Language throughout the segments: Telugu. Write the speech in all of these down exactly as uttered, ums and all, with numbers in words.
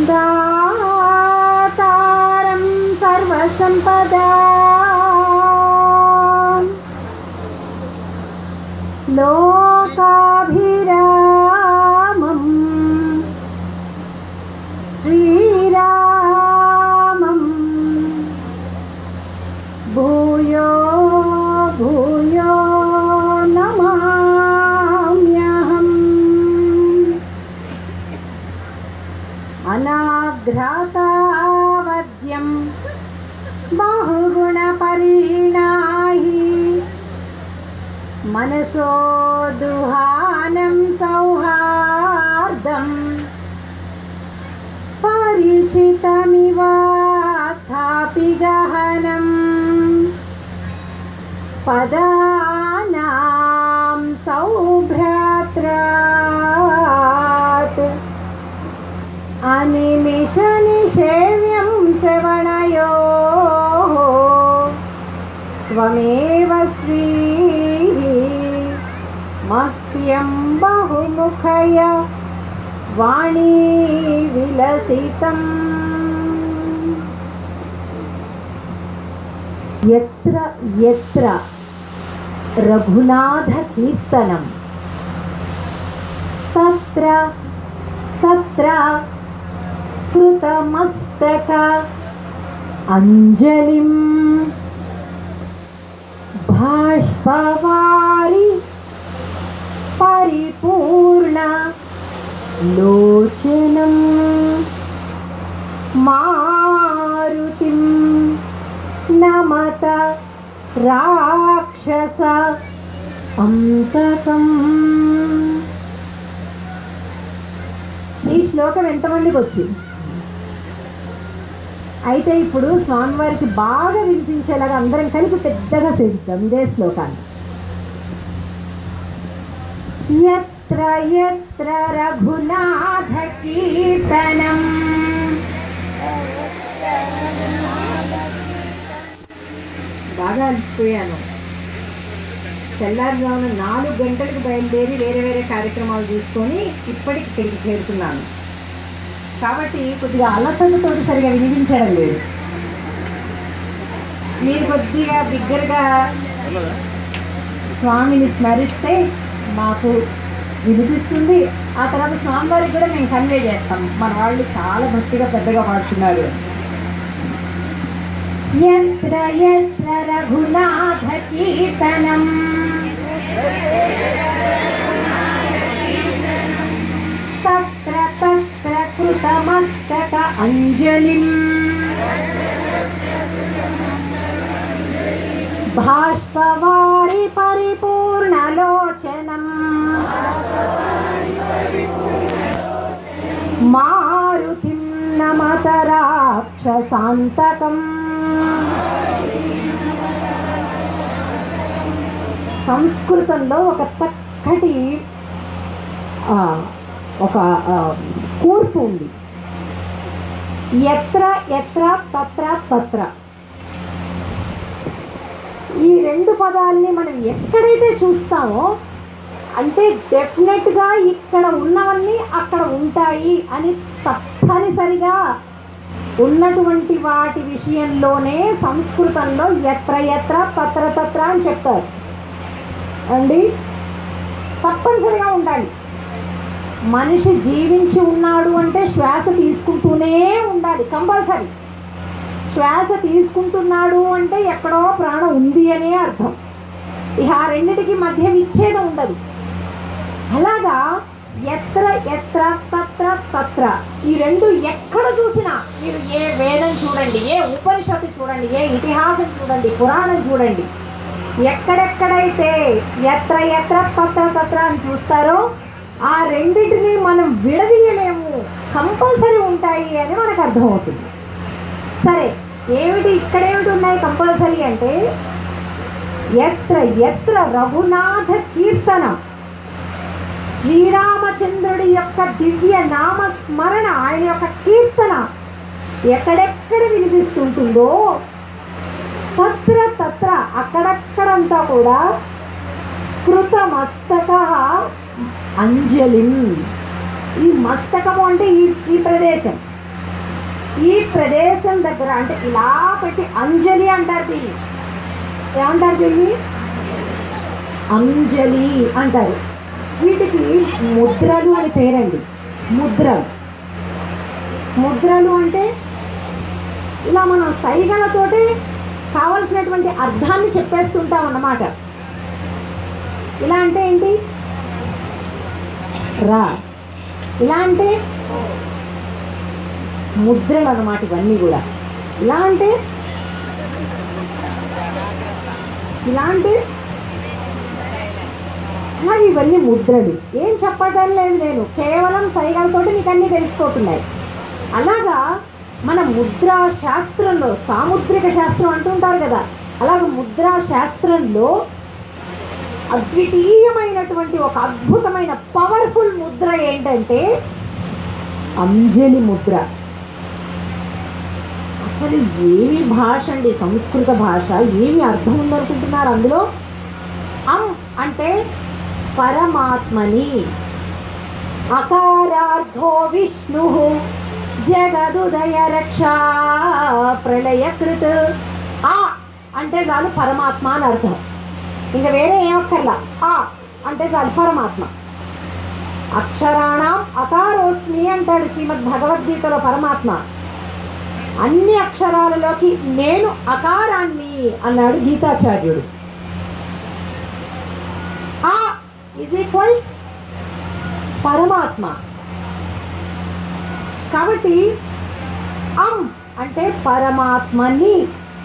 दातारं सर्वसंपदा लोकाभिरामं श्रीरामं भूयो भूयो नमाम्यहम्। अनाघ्रातावद्यं बहुगुणपरिणाहि मनसो दुहानं सौहार्दं परिचितमिवाथापि गहनं पदानां सौभ्रात्रात् अनिमिषनिषेव्यं श्रवणयोः त्वमेव श्रीः मह्यं बहुमुखय वाणी विलसितम्। यत्र यत्र रघुनाथ कीर्तनं तत्र तत्र कृतमस्तक अंजलिं बाष्पवारि परिपूर्ण लोचनं मारुतिं नमत राक्षस अंतकम्। ఈ శ్లోకం ఎంతమందికి వచ్చింది? అయితే ఇప్పుడు స్వామివారికి బాగా వినిపించేలాగా అందరం కలిపి పెద్దగా సేవిద్దాం ఇదే శ్లోకాన్ని. యత్ర యత్ర రఘునాథ కీర్తనం బాగా అలసిపోయాను. తెల్లారుజామున నాలుగు గంటలకు బయలుదేరి వేరే వేరే కార్యక్రమాలు చూసుకొని ఇప్పటికి ఇక్కడికి చేరుకున్నాను. కాబట్టి కొద్దిగా అలసటతో సరిగా వినిపించడం లేదు. మీరు కొద్దిగా బిగ్గరగా స్వామిని స్మరిస్తే మాకు వినిపిస్తుంది. ఆ తర్వాత స్వామివారికి కూడా మేము కన్వే చేస్తాం. మన వాళ్ళు చాలా భక్తిగా పెద్దగా పాడుతున్నారు. యత్ర యత్ర రఘునాథ కీర్తనం తత్ర తత్ర కృతమస్తక అంజలిం బాష్పవారి పరిపూర్ణలోచనం మారుతిం నమత రాక్షసాంతకం. సంస్కృతంలో ఒక చక్కటి ఒక కూర్పు ఉంది. ఎత్ర ఎత్ర తత్ర తత్ర ఈ రెండు పదాలని మనం ఎక్కడైతే చూస్తామో అంటే డెఫినెట్గా ఇక్కడ ఉన్నవన్నీ అక్కడ ఉంటాయి అని తప్పనిసరిగా ఉన్నటువంటి వాటి విషయంలోనే సంస్కృతంలో ఎత్ర ఎత్ర తత్ర తత్ర అని చెప్తారు అండి. తప్పనిసరిగా ఉండాలి. మనిషి జీవించి ఉన్నాడు అంటే శ్వాస తీసుకుంటూనే ఉండాలి, కంపల్సరీ. శ్వాస తీసుకుంటున్నాడు అంటే ఎక్కడో ప్రాణం ఉంది అనే అర్థం. ఇక ఆ రెండిటికి మధ్య విచ్ఛేదం ఉండదు. అలాగా ఎత్ర ఎత్ర తత్ర తత్ర ఈ రెండు ఎక్కడ చూసినా, మీరు ఏ వేదం చూడండి, ఏ ఉపనిషత్తు చూడండి, ఏ ఇతిహాసం చూడండి, పురాణం చూడండి, ఎక్కడెక్కడైతే ఎత్ర ఎత్ర తత్ర తత్ర అని చూస్తారో ఆ రెండింటిని మనం విడదీయలేము, కంపల్సరీ ఉంటాయి అని మనకు అర్థమవుతుంది. సరే, ఏమిటి ఇక్కడేమిటి ఉన్నాయి కంపల్సరీ అంటే ఎత్ర ఎత్ర రఘునాథ కీర్తనం, శ్రీరామచంద్రుడి యొక్క దివ్య నామ స్మరణ, ఆయన యొక్క కీర్తన ఎక్కడెక్కడ వినిపిస్తుంటుందో తత్ర తత్ర అక్కడక్కడంతా కూడా కృతమస్తక అంజలిం. ఈ మస్తకము అంటే ఈ ఈ ప్రదేశం, ఈ ప్రదేశం దగ్గర అంటే ఇలా పెట్టి అంజలి అంటారు దీన్ని. ఏమంటారు దీన్ని? అంజలి అంటారు. వీటికి ముద్రలు అని పేరండి. ముద్రలు ముద్రలు అంటే ఇలా మనం సైగలతోటి కావలసినటువంటి అర్థాన్ని చెప్పేస్తుంటాం అన్నమాట. ఇలా అంటే ఏంటి? రా. ఇలా అంటే ముద్రలు అన్నమాట ఇవన్నీ కూడా. ఇలా అంటే ఇలా అంటే అలాగే ఇవన్నీ ముద్రలు. ఏం చెప్పటం లేదు నేను, కేవలం సైగలతోటి మీకు అన్నీ తెలిసిపోతున్నాయి. అలాగా మన ముద్రా శాస్త్రంలో, సాముద్రిక శాస్త్రం అంటుంటారు కదా, అలాగే ముద్రా శాస్త్రంలో అద్వితీయమైనటువంటి ఒక అద్భుతమైన పవర్ఫుల్ ముద్ర ఏంటంటే అంజలి ముద్ర. అసలు ఏమి భాష అండి, సంస్కృత భాష. ఏమి అర్థం ఉందనుకుంటున్నారు అందులో? అం అంటే పరమాత్మని, అకారార్థో విష్ణు జగదుదయ రక్షా ప్రళయకృత్. ఆ అంటే చాలు పరమాత్మ అని అర్థం, ఇంకా వేరే ఏమక్కర్లా. ఆ అంటే చాలు పరమాత్మ. అక్షరాణం అకారోస్మి అంటాడు శ్రీమద్ భగవద్గీతలో పరమాత్మ. అన్ని అక్షరాలలోకి నేను అకారాన్ని అన్నాడు గీతాచార్యుడు. ఆ ఈజ్ ఈక్వల్ పరమాత్మ. కాబట్టి అం అంటే పరమాత్మని,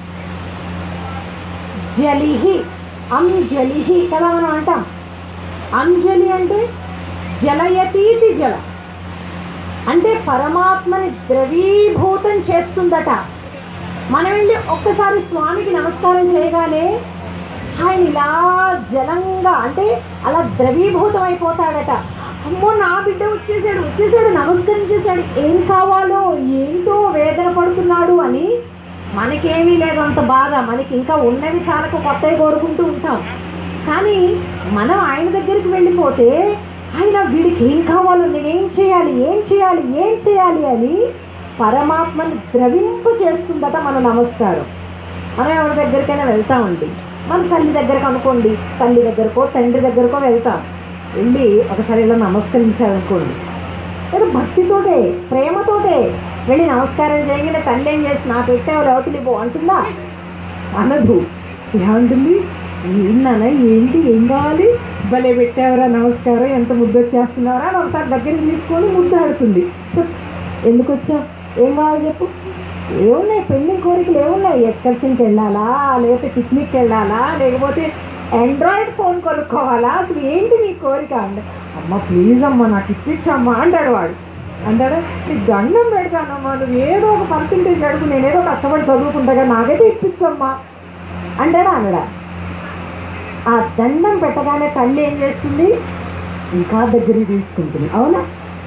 జలిహి అంజలిహి కదా మనం అంటాం. అంజలి అంటే జలయతీసి జల అంటే పరమాత్మని ద్రవీభూతం చేస్తుందట. మనం వెళ్ళి ఒక్కసారి స్వామికి నమస్కారం చేయగానే ఆయన ఇలా జలంగా అంటే అలా ద్రవీభూతం అయిపోతాడట. అమ్మో నా బిడ్డ వచ్చేసాడు వచ్చేసాడు నమస్కరించేశాడు, ఏం కావాలో ఏంటో వేదన పడుతున్నాడు అని మనకేమీ లేదు అంత బాధ. మనకి ఇంకా ఉన్నవి చాలకు కొత్తవి కోరుకుంటూ ఉంటాం. కానీ మనం ఆయన దగ్గరికి వెళ్ళిపోతే ఆయన వీడికి ఏం కావాలో, నేనేం చేయాలి ఏం చేయాలి ఏం చేయాలి అని పరమాత్మని ద్రవింపు చేస్తుందట మన నమస్కారం. మనం ఎవరి దగ్గరికైనా వెళ్తామండి, మన తల్లి దగ్గరకు అనుకోండి, తల్లి దగ్గరకో తండ్రి దగ్గరకో వెళ్తాం. వెళ్ళి ఒకసారి ఇలా నమస్కరించాలనుకోండి, ఏదో భక్తితోటే ప్రేమతోటే వెళ్ళి నమస్కారం చేయగానే తల్లి ఏం చేసి నా పెట్టావు రవతులు పో అంటుందా? అనదు. ఏమంటుంది? ఏంటన్నా ఏంటి ఏం కావాలి, భలే పెట్టావరా నమస్కారం, ఎంత ముద్దు వచ్చేస్తున్నావరా అని ఒకసారి దగ్గరికి తీసుకొని ముద్దాడుతుంది. చెప్పు ఎందుకు వచ్చావు, ఏం కావాలి చెప్పు. ఏమున్నాయి పెళ్లి కోరికలు ఏమున్నాయి? ఎక్స్కర్షన్కి వెళ్ళాలా, లేకపోతే పిక్నిక్కి వెళ్ళాలా, లేకపోతే ఆండ్రాయిడ్ ఫోన్ కొనుక్కోవాలా, అసలు ఏంటి నీ కోరిక అంటే, అమ్మ ప్లీజ్ అమ్మ నాకు ఇప్పించమ్మా అంటాడు వాడు. అంటాడు నీకు దండం పెడతానమ్మా, నువ్వు ఏదో ఒక పర్సంటేజ్ అడుగు, నేనేదో కష్టపడి చదువుకుంటాగా నాకైతే ఇప్పించమ్మా అంటాడా అనడా. ఆ దండం పెట్టగానే తల్లి ఏం చేస్తుంది? ఇంకా దగ్గరికి తీసుకుంటుంది. అవునా?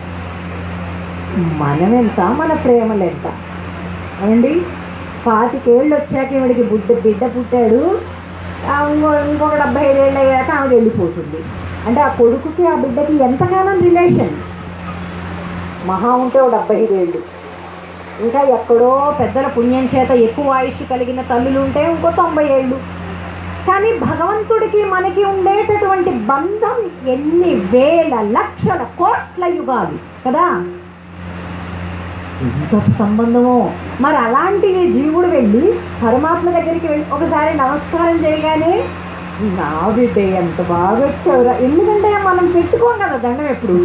మనమెంత మన ప్రేమలు ఎంత అవండి. పాతికేళ్ళు వచ్చాక ఈవిడికి బుడ్డ బిడ్డ పుట్టాడు, ఇంకో ఇంకొక డెబ్బై ఐదేళ్ళు అయ్యాక ఆమె వెళ్ళిపోతుంది. అంటే ఆ కొడుకుకి ఆ బిడ్డకి ఎంతకాలం రిలేషన్? మహా ఉంటే ఓ డెబ్బై ఐదేళ్ళు. ఇంకా ఎక్కడో పెద్దల పుణ్యం చేత ఎక్కువ ఆయుష్ కలిగిన తల్లులు ఉంటే ఇంకో తొంభై ఏళ్ళు. కానీ భగవంతుడికి మనకి ఉండేటటువంటి బంధం ఎన్ని వేల లక్షల కోట్ల యుగాలు కదా, ఎంత సంబంధమో. మరి అలాంటి జీవుడు వెళ్ళి పరమాత్మ దగ్గరికి వెళ్ళి ఒకసారి నమస్కారం చేయగానే నా బిడ్డ ఎంత బాగా వచ్చావురా. ఎందుకంటే మనం పెట్టుకోం కదా దండం ఎప్పుడు,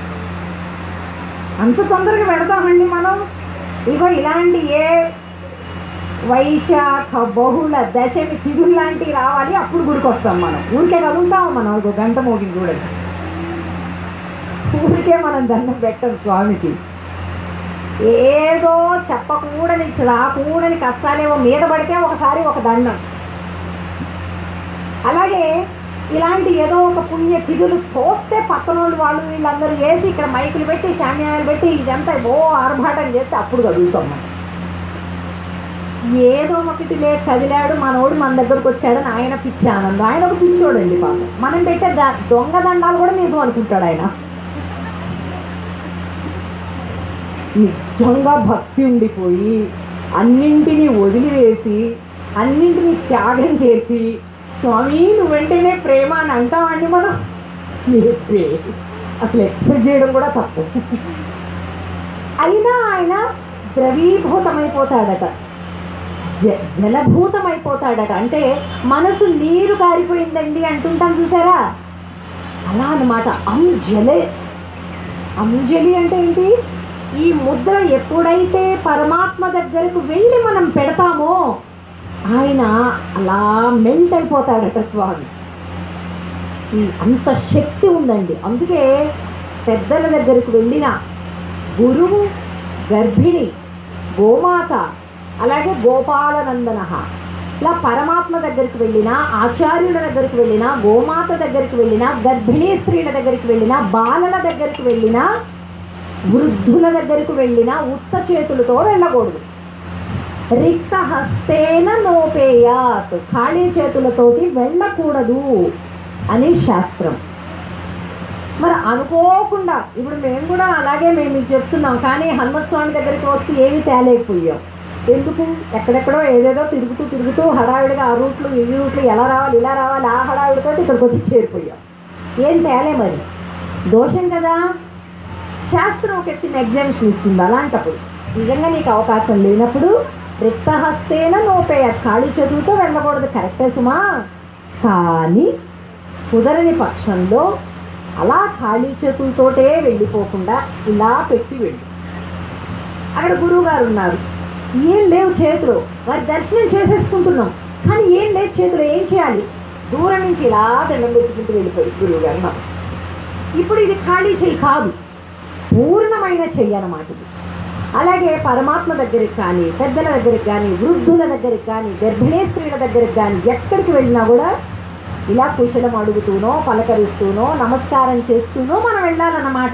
అంత తొందరగా పెడతామండి మనం. ఇగో ఇలాంటి ఏ వైశాఖ బహుళ దశమి తిథులు లాంటివి రావాలి, అప్పుడు గుడికి వస్తాం మనం. ఊరికే కదులుతాము మనం, ఒక గంట మోగి చూడండి, ఊరికే మనం దండం పెట్టం స్వామికి. ఏదో చెప్పకూడని రాకూడని కష్టాలేమో మీద పడితే ఒకసారి ఒక దండం. అలాగే ఇలాంటి ఏదో ఒక పుణ్య తిథులు తోస్తే పక్కన వాళ్ళు వీళ్ళందరూ వేసి ఇక్కడ మైకులు పెట్టి శామ్యాలు పెట్టి ఇదంతా ఓ ఆర్భాటం చేస్తే అప్పుడు కదులుతాం మనం. ఏదో ఒకటి లే కదిలాడు మనోడు మన దగ్గరకు వచ్చాడని ఆయన పిచ్చి ఆనందం. ఆయన ఒక పిచ్చోడండి పాపం. మనం పెట్టే ద దొంగ దండాలు కూడా నిజం అనుకుంటాడు ఆయన. నిజంగా భక్తి ఉండిపోయి అన్నింటినీ వదిలివేసి అన్నింటినీ త్యాగం చేసి స్వామి నువ్వంటేనే ప్రేమ అని అంటామండి మనం. మీరు అసలు ఎక్స్పెక్ట్ చేయడం కూడా తప్పు. అయినా ఆయన ద్రవీభూతమైపోతాడట, జ జలభూతమైపోతాడట. అంటే మనసు నీరు కారిపోయిందండి అంటుంటాం చూసారా, అలా అన్నమాట. అంజలి అంజలి అంటే ఏంటి? ఈ ముద్ర ఎప్పుడైతే పరమాత్మ దగ్గరకు వెళ్ళి మనం పెడతామో ఆయన అలా మెంట్ అయిపోతాడట స్వామి. అంత శక్తి ఉందండి. అందుకే పెద్దల దగ్గరకు వెళ్ళిన గురువు, గర్భిణి, గోమాత, అలాగే గోపాలనందన, ఇలా పరమాత్మ దగ్గరికి వెళ్ళినా, ఆచార్యుల దగ్గరికి వెళ్ళినా, గోమాత దగ్గరికి వెళ్ళినా, గర్భిణీ స్త్రీల దగ్గరికి వెళ్ళినా, బాలల దగ్గరికి వెళ్ళినా, వృద్ధుల దగ్గరకు వెళ్ళినా ఉత్త చేతులతో వెళ్ళకూడదు. రిక్త హస్తేన నోపేయాత్, ఖాళీ చేతులతోటి వెళ్ళకూడదు అని శాస్త్రం. మరి అనుకోకుండా ఇప్పుడు మేము కూడా అలాగే మేము మీకు చెప్తున్నాం, కానీ హనుమత్ స్వామి దగ్గరికి వస్తే ఏమీ తేలేకపోయాం. ఎందుకు? ఎక్కడెక్కడో ఏదేదో తిరుగుతూ తిరుగుతూ హడావిడిగా ఆ రూట్లు ఈ రూట్లు ఎలా రావాలి ఇలా రావాలి ఆ హడావిడితో ఇక్కడికి వచ్చి చేరిపోయాం. ఏం తేలే మరి, దోషం కదా. శాస్త్రం ఒక చిన్న ఎగ్జామ్షన్ ఇస్తుంది. అలాంటప్పుడు నిజంగా నీకు అవకాశం లేనప్పుడు రిక్తహస్తేన నోపేయ, ఖాళీ చేతులతో వెళ్ళకూడదు, కరెక్టే సుమా. కానీ కుదరని పక్షంలో అలా ఖాళీ చేతులతోటే వెళ్ళిపోకుండా ఇలా పెట్టి వెళ్ళి, అక్కడ గురువు గారు ఉన్నారు, ఏం లేవు చేతులు, వారి దర్శనం చేసేసుకుంటున్నాం కానీ ఏం లేదు చేతులు, ఏం చేయాలి? దూరం నుంచి ఇలా దండం పెట్టుకుంటూ వెళ్ళిపోయి గురువు గారు నమస్తే. ఇప్పుడు ఇది ఖాళీ చెయ్యి కాదు, పూర్ణమైన చెయ్యి అన్నమాట ఇది. అలాగే పరమాత్మ దగ్గరికి కానీ, పెద్దల దగ్గరికి కానీ, వృద్ధుల దగ్గరికి కానీ, గర్భిణీ స్త్రీల దగ్గరికి కానీ ఎక్కడికి వెళ్ళినా కూడా ఇలా కుశలం అడుగుతూనో పలకరిస్తూనో నమస్కారం చేస్తూనో మనం వెళ్ళాలన్నమాట.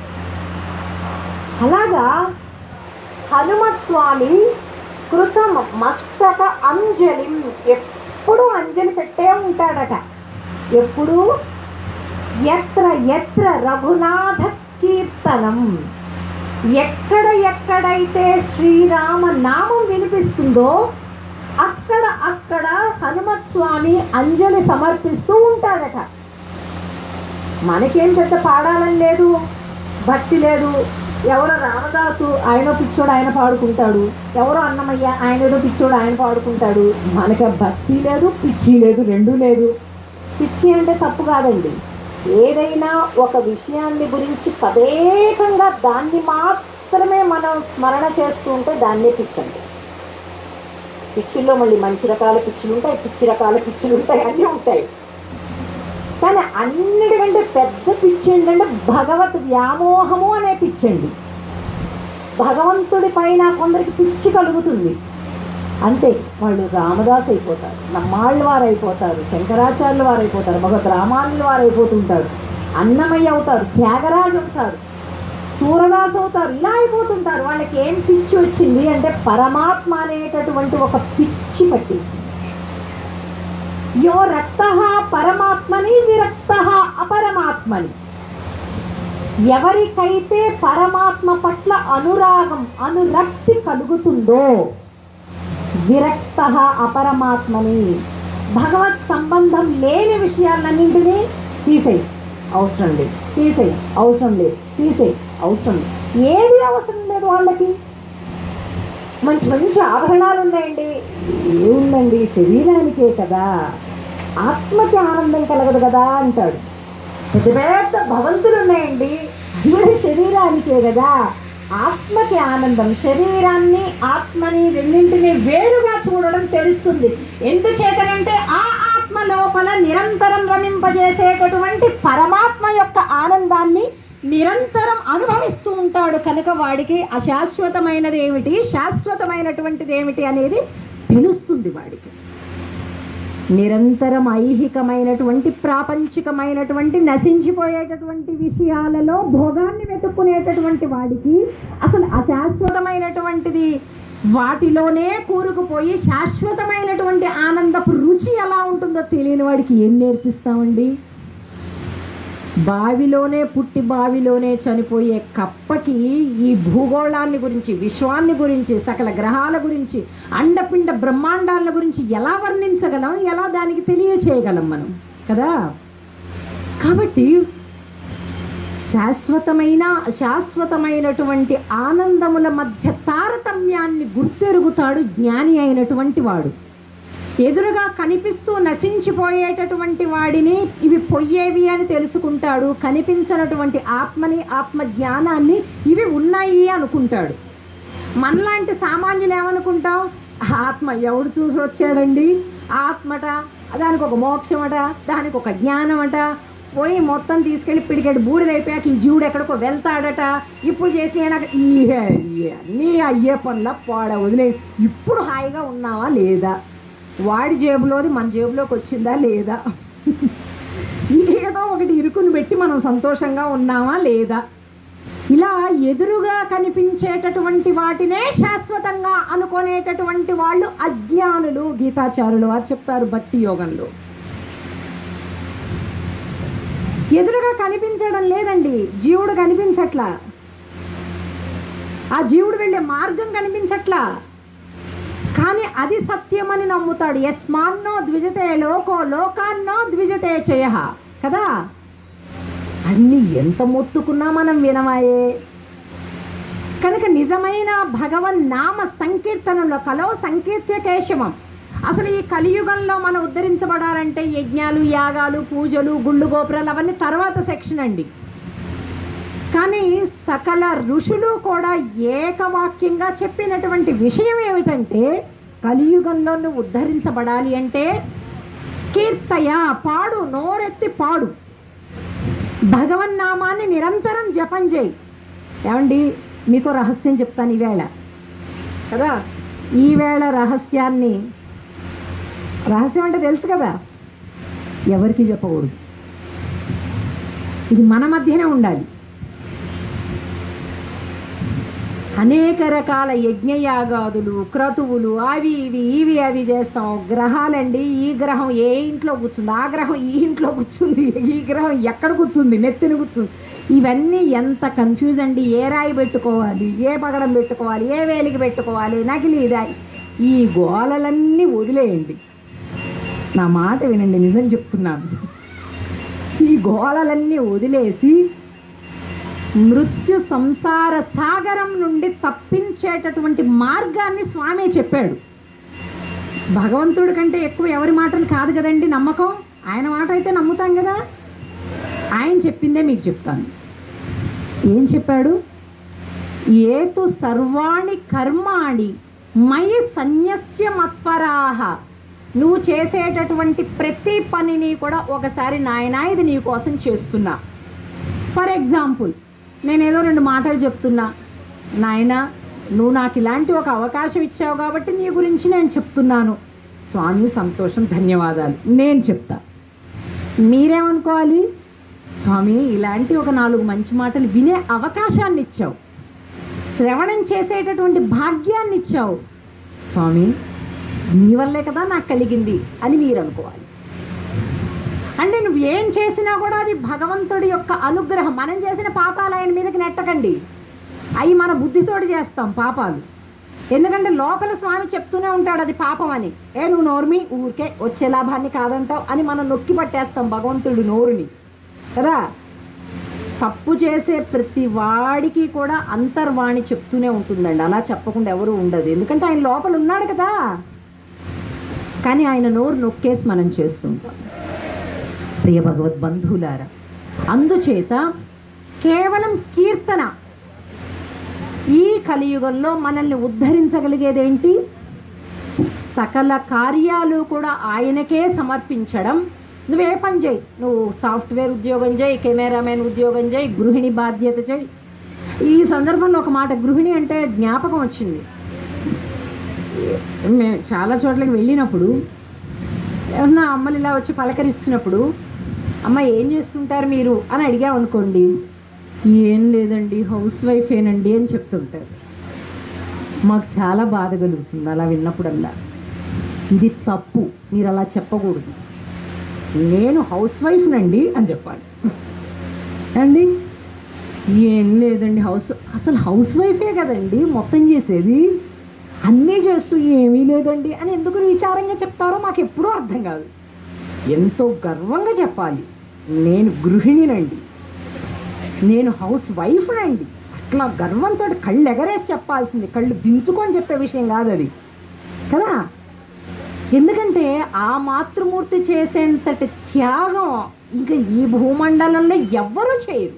అలాగా హనుమత్ స్వామి కృత మస్తక అంజలి, ఎప్పుడు అంజలి పెట్టే ఉంటాడట. ఎప్పుడు ఎత్ర ఎత్ర రఘునాథ కీర్తనం, ఎక్కడ ఎక్కడైతే శ్రీరామ నామం వినిపిస్తుందో అక్కడ అక్కడ హనుమత్ స్వామి అంజలి సమర్పిస్తూ ఉంటాడట. మనకేం పెద్ద పాడాలని లేదు, భక్తి లేదు. ఎవరో రామదాసు ఆయన పిచ్చోడు ఆయన పాడుకుంటాడు, ఎవరో అన్నమయ్య ఆయన ఏదో పిచ్చోడు ఆయన పాడుకుంటాడు. మనకి భక్తి లేదు, పిచ్చి లేదు, రెండూ లేదు. పిచ్చి అంటే తప్పు కాదండి, ఏదైనా ఒక విషయాన్ని గురించి తదేకంగా దాన్ని మాత్రమే మనం స్మరణ చేస్తూ ఉంటే దాన్నే పిచ్చండి. పిచ్చుల్లో మళ్ళీ మంచి రకాల పిచ్చులు ఉంటాయి, పిచ్చి రకాల పిచ్చులు ఉంటాయి, అన్నీ ఉంటాయి. కానీ అన్నిటికంటే పెద్ద పిచ్చి ఏంటంటే భగవత్ వ్యామోహము అనే పిచ్చండి. భగవంతుడి పైన కొందరికి పిచ్చి కలుగుతుంది, అంతే వాళ్ళు రామదాస్ అయిపోతారు, నమ్మాళ్ళ వారు అయిపోతారు, శంకరాచార్యుల వారు అయిపోతారు, భగవద్ రామానుల వారు అయిపోతుంటారు, అన్నమయ్య అవుతారు, త్యాగరాజు అవుతారు, సూరదాస్ అవుతారు, ఇలా అయిపోతుంటారు. వాళ్ళకి ఏం పిచ్చి వచ్చింది అంటే పరమాత్మ అనేటటువంటి ఒక పిచ్చి పట్టింది. యో రక్త పరమాత్మని విరక్త అపరమాత్మని, ఎవరికైతే పరమాత్మ పట్ల అనురాగం అనురక్తి కలుగుతుందో విరక్త అపరమాత్మని, భగవత్ సంబంధం లేని విషయాలన్నింటినీ తీసేయి, అవసరం లేదు, తీసేయి, అవసరం లేదు, తీసేయి, అవసరం లేదు, ఏది అవసరం లేదు వాళ్ళకి. మంచి మంచి ఆభరణాలు ఉన్నాయండి, ఏముందండి శరీరానికే కదా, ఆత్మకి ఆనందం కలగదు కదా అంటాడు. పెద్ద పెద్ద భవంతులు ఉన్నాయండి, అది శరీరానికే కదా, ఆత్మకి ఆనందం. శరీరాన్ని ఆత్మని రెండింటిని వేరుగా చూడడం తెలుస్తుంది. ఎందుచేతనంటే ఆ ఆత్మ లోపల నిరంతరం రమింపజేసేటటువంటి పరమాత్మ యొక్క ఆనందాన్ని నిరంతరం అనుభవిస్తూ ఉంటాడు కనుక వాడికి అశాశ్వతమైనది ఏమిటి, శాశ్వతమైనటువంటిది ఏమిటి అనేది తెలుస్తుంది వాడికి. నిరంతరం ఐహికమైనటువంటి ప్రాపంచికమైనటువంటి నశించిపోయేటటువంటి విషయాలలో భోగాన్ని వెతుక్కునేటటువంటి వాడికి అసలు అశాశ్వతమైనటువంటిది వాటిలోనే కూరుకుపోయి శాశ్వతమైనటువంటి ఆనందపు రుచి ఎలా ఉంటుందో తెలియని వాడికి ఏం నేర్పిస్తామండి? బావిలోనే పుట్టి బావిలోనే చనిపోయే కప్పకి ఈ భూగోళాన్ని గురించి, విశ్వాన్ని గురించి, సకల గ్రహాల గురించి, అండపిండ బ్రహ్మాండాల గురించి ఎలా వర్ణించగలం, ఎలా దానికి తెలియచేయగలం మనం కదా. కాబట్టి శాశ్వతమైన శాశ్వతమైనటువంటి ఆనందముల మధ్య తారతమ్యాన్ని గుర్తెరుగుతాడు జ్ఞాని అయినటువంటి వాడు. ఎదురుగా కనిపిస్తూ నశించిపోయేటటువంటి వాడిని ఇవి పొయ్యేవి అని తెలుసుకుంటాడు. కనిపించినటువంటి ఆత్మని, ఆత్మ జ్ఞానాన్ని ఇవి ఉన్నాయి అనుకుంటాడు. మనలాంటి సామాన్యులు ఏమనుకుంటాం, ఆత్మ ఎవడు చూసి వచ్చాడండి, ఆత్మట, దానికి ఒక మోక్షమట, దానికి ఒక జ్ఞానమట, పోయి మొత్తం తీసుకెళ్ళి పిడికెడు బూడిదైపోయాక ఈ జీవుడు ఎక్కడికో వెళ్తాడట, ఇప్పుడు చేసి అన్నీ అయ్యే పనుల పాడ వదిలే, ఇప్పుడు హాయిగా ఉన్నావా లేదా, వాడి జేబులోది మన జేబులోకి వచ్చిందా లేదా, ఏదో ఒకటి ఇరుకుని పెట్టి మనం సంతోషంగా ఉన్నామా లేదా, ఇలా ఎదురుగా కనిపించేటటువంటి వాటినే శాశ్వతంగా అనుకునేటటువంటి వాళ్ళు అజ్ఞానులు. గీతాచారులు వారు చెప్తారు భక్తి యోగంలో. ఎదురుగా కనిపించడం లేదండి, జీవుడు కనిపించట్లా, ఆ జీవుడు వెళ్ళే మార్గం కనిపించట్లా, కానీ అది సత్యమని నమ్ముతాడు. యస్మాన్నో ద్విజతే లోకో లోకాన్నో ద్విజతే చయ కదా. అన్ని ఎంత మొత్తుకున్నా మనం వినవాయే. కనుక నిజమైన భగవన్ నామ సంకీర్తనంలో కలో సంకీర్త్య కేశవం. అసలు ఈ కలియుగంలో మనం ఉద్ధరించబడాలంటే యజ్ఞాలు, యాగాలు, పూజలు, గుళ్ళు, గోపురాలు అవన్నీ తర్వాత సెక్షన్ అండి. కానీ సకల ఋషులు కూడా ఏకవాక్యంగా చెప్పినటువంటి విషయం ఏమిటంటే, కలియుగంలో నువ్వు ఉద్ధరించబడాలి అంటే కీర్తయ, పాడు, నోరెత్తి పాడు, భగవన్నామాన్ని నిరంతరం జపం చేయి. ఏమండి మీకు రహస్యం చెప్తాను ఈవేళ కదా. ఈవేళ రహస్యాన్ని, రహస్యం అంటే తెలుసు కదా, ఎవరికి చెప్పకూడదు, ఇది మన మధ్యనే ఉండాలి. అనేక రకాల యజ్ఞయాగాదులు, క్రతువులు, అవి ఇవి ఇవి అవి చేస్తాం. గ్రహాలండి, ఈ గ్రహం ఏ ఇంట్లో కూర్చుంది, ఆ గ్రహం ఈ ఇంట్లో కూర్చుంది, ఈ గ్రహం ఎక్కడ కూర్చుంది, నెత్తిని కూర్చుంది, ఇవన్నీ ఎంత కన్ఫ్యూజ్ అండి. ఏ రాయి పెట్టుకోవాలి, ఏ పగడం పెట్టుకోవాలి, ఏ వేలికి పెట్టుకోవాలి, నకిలీ రాయి, ఈ గోలలన్నీ వదిలేయండి. నా మాట వినండి, నిజం చెప్తున్నాను. ఈ గోలలన్నీ వదిలేసి మృత్యు సంసార సాగరం నుండి తప్పించేటటువంటి మార్గాన్ని స్వామి చెప్పాడు. భగవంతుడి కంటే ఎక్కువ ఎవరి మాటలు కాదు కదండి నమ్మకం. ఆయన మాట అయితే నమ్ముతాం కదా. ఆయన చెప్పిందే మీకు చెప్తాను. ఏం చెప్పాడు? ఏతు సర్వాణి కర్మాణి మయి సన్యస్య మత్పరాహ. నువ్వు చేసేటటువంటి ప్రతి పనిని కూడా ఒకసారి నాయనా ఇది నీ కోసం చేస్తున్నా. ఫర్ ఎగ్జాంపుల్, నేనేదో రెండు మాటలు చెప్తున్నా, నాయనా నువ్వు నాకు ఇలాంటి ఒక అవకాశం ఇచ్చావు కాబట్టి నీ గురించి నేను చెప్తున్నాను. స్వామి సంతోషం, ధన్యవాదాలు నేను చెప్తా. మీరేమనుకోవాలి? స్వామి ఇలాంటి ఒక నాలుగు మంచి మాటలు వినే అవకాశాన్ని ఇచ్చావు, శ్రవణం చేసేటటువంటి భాగ్యాన్ని ఇచ్చావు స్వామి, నీ వల్లే కదా నాకు కలిగింది అని మీరు అనుకోవాలి. అంటే నువ్వు ఏం చేసినా కూడా అది భగవంతుడి యొక్క అనుగ్రహం. మనం చేసిన పాపాలు ఆయన మీదకి నెట్టకండి, అవి మన బుద్ధితోటి చేస్తాం పాపాలు. ఎందుకంటే లోపల స్వామి చెప్తూనే ఉంటాడు అది పాపం అని. ఏ నువ్వు నోరుమి, ఊరికే వచ్చే లాభాన్ని కాదంటావు అని మనం నొక్కి పట్టేస్తాం భగవంతుడి నోరుని కదా. తప్పు చేసే ప్రతి వాడికి కూడా అంతర్వాణి చెప్తూనే ఉంటుందండి, అలా చెప్పకుండా ఎవరు ఉండదు. ఎందుకంటే ఆయన లోపల ఉన్నాడు కదా. కానీ ఆయన నోరు నొక్కేసి మనం చేస్తుంటాం. ప్రియ భగవద్బంధువులారా, అందుచేత కేవలం కీర్తన ఈ కలియుగంలో మనల్ని ఉద్ధరించగలిగేదేంటి? సకల కార్యాలు కూడా ఆయనకే సమర్పించడం. నువ్వే పని చేయి, నువ్వు సాఫ్ట్వేర్ ఉద్యోగం చేయి, కెమెరామెన్ ఉద్యోగం చేయి, గృహిణి బాధ్యత చేయి. ఈ సందర్భంలో ఒక మాట గృహిణి అంటే జ్ఞాపకం వచ్చింది. మేము చాలా చోట్లకి వెళ్ళినప్పుడు ఏమన్నా అమ్మలు ఇలా వచ్చి పలకరిస్తున్నప్పుడు, అమ్మ ఏం చేస్తుంటారు మీరు అని అడిగామనుకోండి, ఏం లేదండి హౌస్ వైఫేనండి అని చెప్తుంటారు. మాకు చాలా బాధ కలుగుతుంది అలా విన్నప్పుడల్లా. ఇది తప్పు, మీరు అలా చెప్పకూడదు. నేను హౌస్ వైఫ్నండి అని చెప్పాలి. అండి ఏం లేదండి, హౌస్ అసలు హౌస్ వైఫే కదండి మొత్తం చేసేది, అన్నీ చేస్తూ ఏమీ లేదండి అని ఎందుకు విచారంగా చెప్తారో మాకు ఎప్పుడూ అర్థం కాదు. ఎంతో గర్వంగా చెప్పాలి, నేను గృహిణినండి, నేను హౌస్ వైఫ్నండి, అట్లా గర్వంతో కళ్ళు ఎగరేసి చెప్పాల్సింది, కళ్ళు దించుకొని చెప్పే విషయం కాదు అది కదా. ఎందుకంటే ఆ మాతృమూర్తి చేసేంతటి త్యాగం ఇంకా ఈ భూమండలంలో ఎవ్వరూ చేయరు.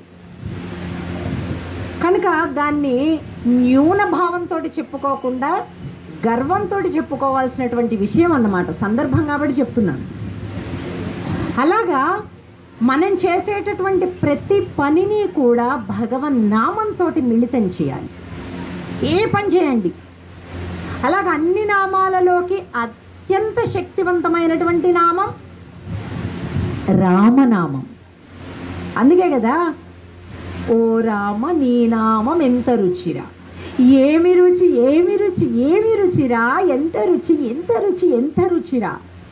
కనుక దాన్ని న్యూన భావంతో చెప్పుకోకుండా గర్వంతో చెప్పుకోవాల్సినటువంటి విషయం అన్నమాట. సందర్భం కాబట్టి చెప్తున్నాను. అలాగా మనం చేసేటటువంటి ప్రతి పనిని కూడా భగవన్ నామంతో మిళితం చేయాలి. ఏ పని చేయండి, అలాగ అన్ని నామాలలోకి అత్యంత శక్తివంతమైనటువంటి నామం రామనామం. అందుకే కదా ఓ రామ నీ నామం ఎంత రుచిరా, ఏమి రుచి ఏమి రుచి ఏమి రుచిరా, ఎంత రుచి ఎంత రుచి ఎంత రుచిరా.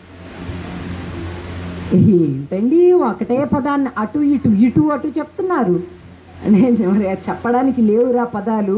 ఏంటండి ఒకటే పదాన్ని అటు ఇటు ఇటు అటు చెప్తున్నారు, నేను మరి చెప్పడానికి లేవురా పదాలు.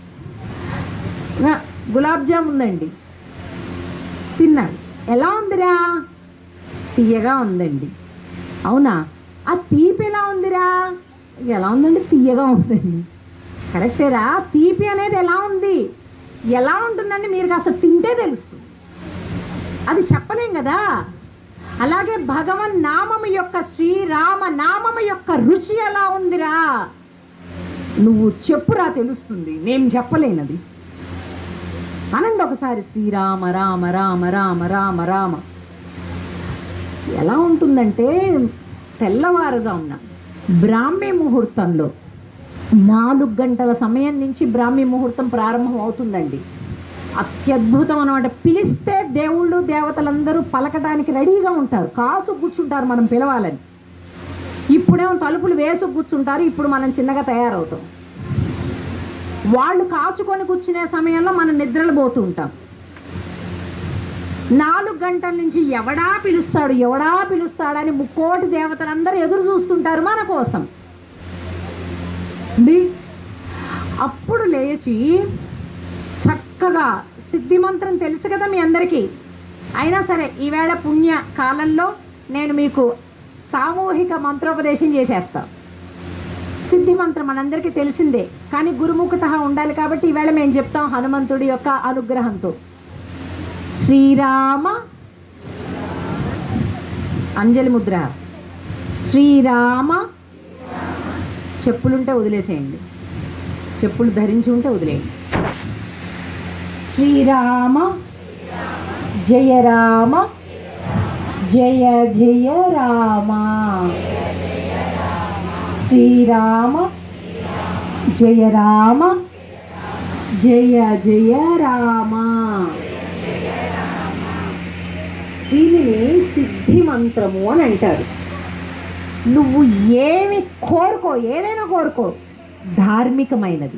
గులాబ్ జామ్ ఉందండి, తిన్నాడు, ఎలా ఉందిరా, తీయగా ఉందండి. అవునా, ఆ తీపి ఎలా ఉందిరా, ఎలా ఉందండి, తీయగా ఉందండి. కరెక్టేరా, తీపి అనేది ఎలా ఉంది, ఎలా ఉంటుందండి మీరు కాస్త తింటే తెలుస్తుంది, అది చెప్పలేం కదా. అలాగే భగవన్ నామము యొక్క శ్రీరామ నామము యొక్క రుచి ఎలా ఉందిరా, నువ్వు చెప్పురా తెలుస్తుంది, నేను చెప్పలేనది. అనండి ఒకసారి శ్రీరామ రామ రామ రామ రామ రామ. ఎలా ఉంటుందంటే తెల్లవారుజామున బ్రాహ్మీ ముహూర్తంలో నాలుగు గంటల సమయం నుంచి బ్రాహ్మీ ముహూర్తం ప్రారంభం అవుతుందండి. అత్యద్భుతం అన్నమాట. పిలిస్తే దేవుళ్ళు దేవతలందరూ పలకడానికి రెడీగా ఉంటారు, కాసు కూర్చుంటారు మనం పిలవాలని. ఇప్పుడేమో తలుపులు వేసు కూర్చుంటారు, ఇప్పుడు మనం చిన్నగా తయారవుతాం. వాళ్ళు కాచుకొని కూర్చునే సమయంలో మనం నిద్రలు పోతూ ఉంటాం. నాలుగు గంటల నుంచి ఎవడా పిలుస్తాడు ఎవడా పిలుస్తాడని ముక్కోటి దేవతలందరూ ఎదురు చూస్తుంటారు మన కోసం. అప్పుడు లేచి చక్కగా సిద్ధి మంత్రం తెలుసు కదా మీ అందరికీ, అయినా సరే ఈవేళ పుణ్య కాలంలో నేను మీకు సామూహిక మంత్రోపదేశం చేసేస్తాను. సిద్ధి మంత్రం మనందరికీ తెలిసిందే, కానీ గురుముఖత ఉండాలి కాబట్టి ఈవేళ మేము చెప్తాం హనుమంతుడి యొక్క అనుగ్రహంతో. శ్రీరామ, అంజలి ముద్ర, శ్రీరామ, చెప్పులుంటే వదిలేసేయండి, చెప్పులు ధరించి ఉంటే వదిలేయండి. శ్రీరామ జయ రామ జయ జయ రామ, శ్రీరామ జయ రామ జయ జయ రామ. దీనిని సిద్ధి మంత్రము అని అంటారు. నువ్వు ఏమి కోరుకో, ఏదైనా కోరుకో, ధార్మికమైనది.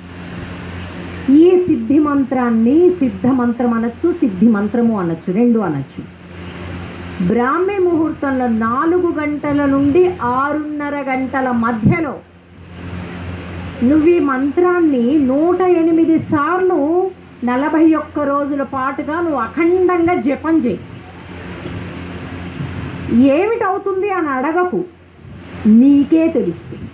ఈ సిద్ధి మంత్రాన్ని సిద్ధ మంత్రం అనొచ్చు, సిద్ధి మంత్రము అనొచ్చు, రెండు అనొచ్చు. బ్రాహ్మీ ముహూర్తంలో నాలుగు గంటల నుండి ఆరున్నర గంటల మధ్యలో నువ్వు ఈ మంత్రాన్ని నూట ఎనిమిది సార్లు నలభై ఒక్క రోజుల పాటుగా నువ్వు అఖండంగా జపం చేయి. ఏమిటవుతుంది అని అడగకు, నీకే తెలుస్తుంది.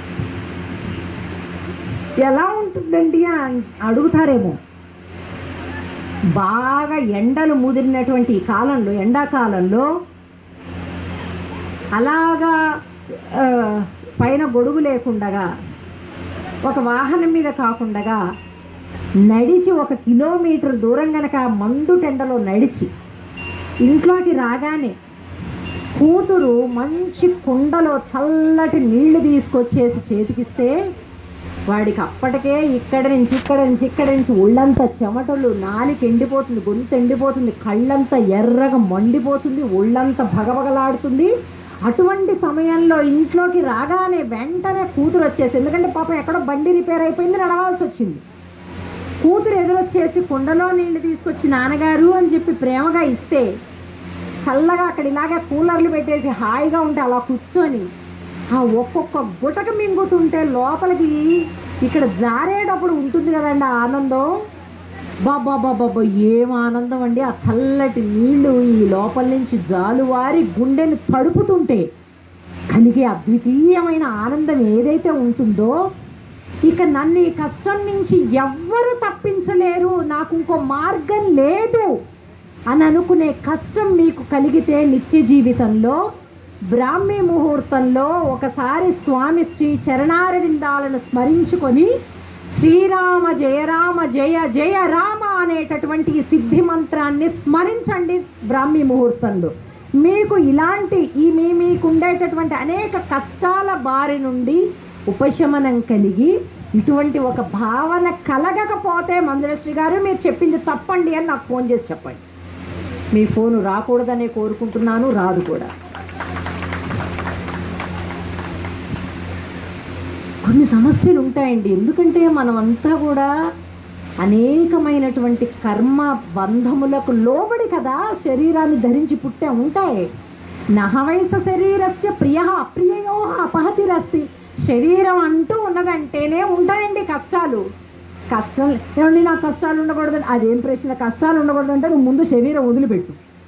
ఎలా ఉంటుందండి అని అడుగుతారేమో. బాగా ఎండలు ముదిరినటువంటి ఈ కాలంలో, ఎండాకాలంలో అలాగా పైన గొడుగు లేకుండగా ఒక వాహనం మీద కాకుండా నడిచి ఒక కిలోమీటర్ దూరం గనక మండు టెండలో నడిచి ఇంట్లోకి రాగానే కూతురు మంచి కుండలో చల్లటి నీళ్లు తీసుకొచ్చేసి చేతికిస్తే వాడికి అప్పటికే ఇక్కడ నుంచి ఇక్కడ నుంచి ఇక్కడ నుంచి ఒళ్ళంతా చెమటలు, నాలిక ఎండిపోతుంది, గొంతు ఎండిపోతుంది, కళ్ళంతా ఎర్రగా మండిపోతుంది, ఒళ్ళంతా భగభగలాడుతుంది. అటువంటి సమయంలో ఇంట్లోకి రాగానే వెంటనే కూతురు వచ్చేసి, ఎందుకంటే పాపం ఎక్కడో బండి రిపేర్ అయిపోయింది, నడవాల్సి వచ్చింది. కూతురు ఎదురొచ్చేసి కుండలో నీళ్లు తీసుకొచ్చి నాన్నగారు అని చెప్పి ప్రేమగా ఇస్తే, చల్లగా అక్కడ ఇలాగే కూలర్లు పెట్టేసి హాయిగా ఉంటే అలా కూర్చొని ఆ ఒక్కొక్క గుటక మింగుతుంటే లోపలికి ఇక్కడ జారేటప్పుడు ఉంటుంది కదండి ఆ ఆనందం. బాబా బాబా ఏం ఆనందం అండి. ఆ చల్లటి నీళ్లు ఈ లోపల నుంచి జాలువారి గుండెని తడుపుతుంటే కలిగే అద్వితీయమైన ఆనందం ఏదైతే ఉంటుందో, ఇక నన్ను ఈ కష్టం నుంచి ఎవ్వరూ తప్పించలేరు, నాకు ఇంకో మార్గం లేదు అని అనుకునే కష్టం మీకు కలిగితే నిత్య జీవితంలో బ్రాహ్మీ ముహూర్తంలో ఒకసారి స్వామి శ్రీ చరణారవిందాలను స్మరించుకొని శ్రీరామ జయ రామ జయ జయ రామ అనేటటువంటి ఈ సిద్ధి మంత్రాన్ని స్మరించండి. బ్రాహ్మీ ముహూర్తంలో మీకు ఇలాంటి ఈ మీ మీకు ఉండేటటువంటి అనేక కష్టాల బారి నుండి ఉపశమనం కలిగి ఇటువంటి ఒక భావన కలగకపోతే మంజులశ్రీ గారు మీరు చెప్పింది తప్పండి అని నాకు ఫోన్ చేసి చెప్పండి. మీ ఫోను రాకూడదనే కోరుకుంటున్నాను, రాదు కూడా. కొన్ని సమస్యలు ఉంటాయండి. ఎందుకంటే మనమంతా కూడా అనేకమైనటువంటి కర్మ బంధములకు లోబడి కదా శరీరాన్ని ధరించి పుట్టే ఉంటాయి. నహవైస శరీరస్య ప్రియ అప్రియయో అపహతిరస్తి. శరీరం అంటూ ఉన్నదంటేనే ఉంటాయండి కష్టాలు. కష్టం ఏమండి నాకు కష్టాలు ఉండకూడదని, అదేం ప్రశ్న? కష్టాలు ఉండకూడదంటే నువ్వు ముందు శరీరం వదిలిపెట్టు.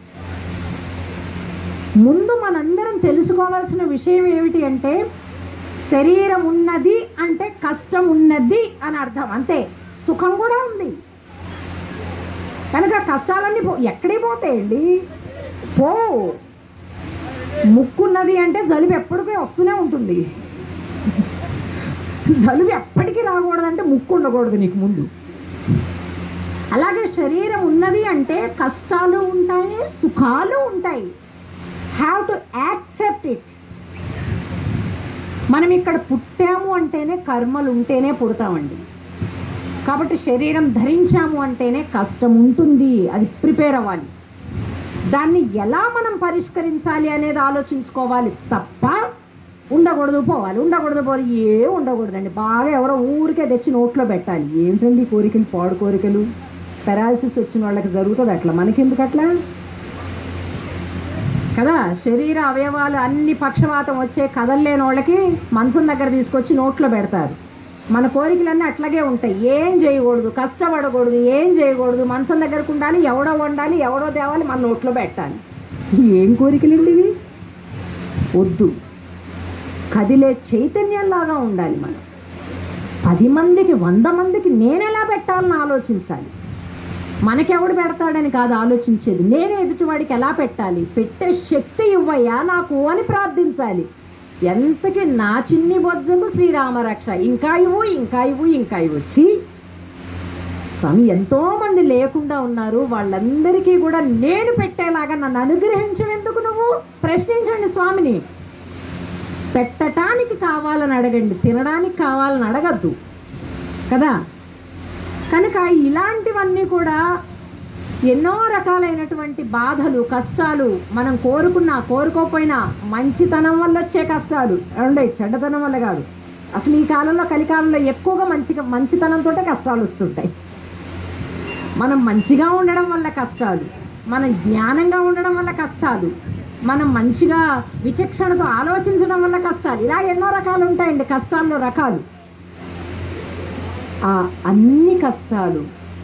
ముందు మనందరం తెలుసుకోవాల్సిన విషయం ఏమిటి అంటే, శరీరం ఉన్నది అంటే కష్టం ఉన్నది అని అర్థం, అంతే. సుఖం కూడా ఉంది కనుక కష్టాలన్నీ పో ఎక్కడికి పోతాయండి? పో. ముక్కున్నది అంటే జలుబు ఎప్పటికీ వస్తూనే ఉంటుంది. జలుబు ఎప్పటికీ రాకూడదంటే ముక్కు ఉండకూడదు నీకు ముందు. అలాగే శరీరం ఉన్నది అంటే కష్టాలు ఉంటాయి, సుఖాలు ఉంటాయి. Have to accept it. మనం ఇక్కడ పుట్టాము అంటేనే కర్మలు ఉంటేనే పుడతామండి. కాబట్టి శరీరం ధరించాము అంటేనే కష్టం ఉంటుంది, అది ప్రిపేర్ అవ్వాలి. దాన్ని ఎలా మనం పరిష్కరించాలి అనేది ఆలోచించుకోవాలి తప్ప ఉండకూడదు పోవాలి, ఉండకూడదు పోవాలి ఏ ఉండకూడదండి. బాగా ఎవరో ఊరికే తెచ్చి నోట్లో పెట్టాలి. ఏంటండి కోరికలు, పాడు కోరికలు. పెరాలసిస్ వచ్చిన వాళ్ళకి జరుగుతుంది అట్లా, మనకెందుకు అట్లా కదా? శరీర అవయవాలు అన్ని పక్షవాతం వచ్చే కదలలేని వాళ్ళకి మంచం దగ్గర తీసుకొచ్చి నోట్లో పెడతారు. మన కోరికలన్నీ అట్లాగే ఉంటాయి. ఏం చేయకూడదు, కష్టపడకూడదు, ఏం చేయకూడదు, మంచం దగ్గరకు ఉండాలి, ఎవడో వండాలి, ఎవడో తేవాలి, మన నోట్లో పెట్టాలి. ఏం కోరికలండి ఇవి? వద్దు. కదిలే చైతన్యంలాగా ఉండాలి మనం. పది మందికి వంద మందికి నేనెలా పెట్టాలని ఆలోచించాలి. మనకెవడు పెడతాడని కాదు ఆలోచించేది, నేను ఎదుటివాడికి ఎలా పెట్టాలి, పెట్టే శక్తి ఇవ్వయ్యా నాకు అని ప్రార్థించాలి. ఎంతకి నా చిన్ని బొజ్జకు శ్రీరామరక్ష, ఇంకా ఇవ్వు ఇంకా ఇవ్వు ఇంకా ఇవ్వచ్చి. స్వామి ఎంతోమంది లేకుండా ఉన్నారు, వాళ్ళందరికీ కూడా నేను పెట్టేలాగా నన్ను అనుగ్రహించవెందుకు నువ్వు? ప్రశ్నించండి స్వామిని. పెట్టడానికి కావాలని అడగండి, తినడానికి కావాలని అడగద్దు కదా. కనుక ఇలాంటివన్నీ కూడా ఎన్నో రకాలైనటువంటి బాధలు, కష్టాలు మనం కోరుకున్నా కోరుకోకపోయినా మంచితనం వల్ల వచ్చే కష్టాలు ఉండే, చెడ్డతనం వల్ల కాదు. అసలు ఈ కాలంలో కలికాలంలో ఎక్కువగా మంచిగా మంచితనంతో కష్టాలు వస్తుంటాయి. మనం మంచిగా ఉండడం వల్ల కష్టాలు, మనం జ్ఞానంగా ఉండడం వల్ల కష్టాలు, మనం మంచిగా విచక్షణతో ఆలోచించడం వల్ల కష్టాలు, ఇలా ఎన్నో రకాలు ఉంటాయండి కష్టాల్లో రకాలు. ఆ అన్ని కష్టాలు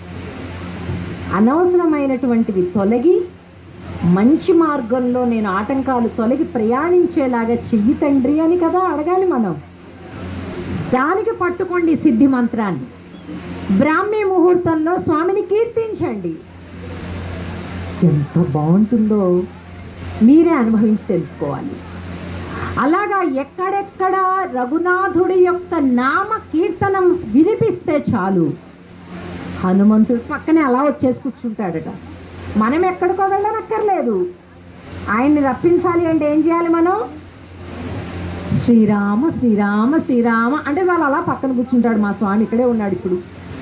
అనవసరమైనటువంటివి తొలగి మంచి మార్గంలో నేను ఆటంకాలు తొలగి ప్రయాణించేలాగా చెయ్యి తండ్రి అని కదా అడగాలి మనం. దానికి పట్టుకోండి సిద్ధి మంత్రాన్ని. బ్రాహ్మీ ముహూర్తంలో స్వామిని కీర్తించండి. ఎంత బాగుంటుందో మీరే అనుభవించి తెలుసుకోవాలి. అలాగా ఎక్కడెక్కడ రఘునాథుడి యొక్క నామ కీర్తనం వినిపిస్తే చాలు, హనుమంతుడు పక్కనే అలా వచ్చేసి కూర్చుంటాడట. మనం ఎక్కడికో వెళ్ళనక్కర్లేదు. ఆయన్ని రప్పించాలి అంటే ఏం చేయాలి మనం? శ్రీరామ శ్రీరామ శ్రీరామ అంటే వాళ్ళు అలా పక్కన కూర్చుంటాడు. మా స్వామి ఇక్కడే ఉన్నాడు ఇప్పుడు.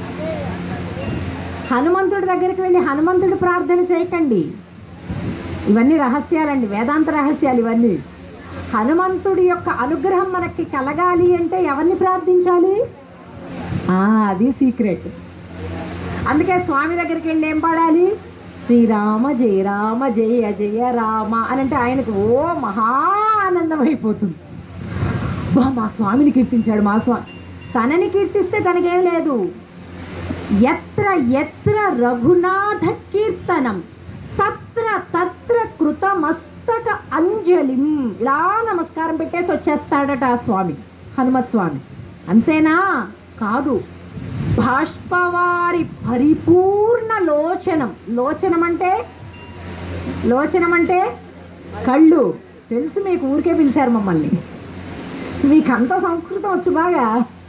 హనుమంతుడి దగ్గరికి వెళ్ళి హనుమంతుడి ప్రార్థన చేయకండి. ఇవన్నీ రహస్యాలండి, వేదాంత రహస్యాలు ఇవన్నీ. హనుమంతుడి యొక్క అనుగ్రహం మనకి కలగాలి అంటే ఎవరిని ప్రార్థించాలి? అది సీక్రెట్. అందుకే స్వామి దగ్గరికి వెళ్ళి ఏం పాడాలి? శ్రీరామ జయ రామ జయ జయ రామ అని అంటే ఆయనకు ఓ మహా ఆనందం అయిపోతుంది. అబ్బా మా స్వామిని కీర్తించాడు, మా స్వామి. తనని కీర్తిస్తే తనకేం లేదు. ఎత్ర ఎత్ర రఘునాథ కీర్తనం తత్ర తత్ర కృతమస్తక అంజలిం. ఇలా నమస్కారం పెట్టేసి వచ్చేస్తాడట ఆ స్వామి, హనుమత్ స్వామి. అంతేనా? కాదు. బాష్పవారి పరిపూర్ణ లోచనం. లోచనం అంటే లోచనం అంటే కళ్ళు. తెలుసు మీకు, ఊరికే పిలిచారు మమ్మల్ని. మీకు అంత సంస్కృతం వచ్చు బాగా.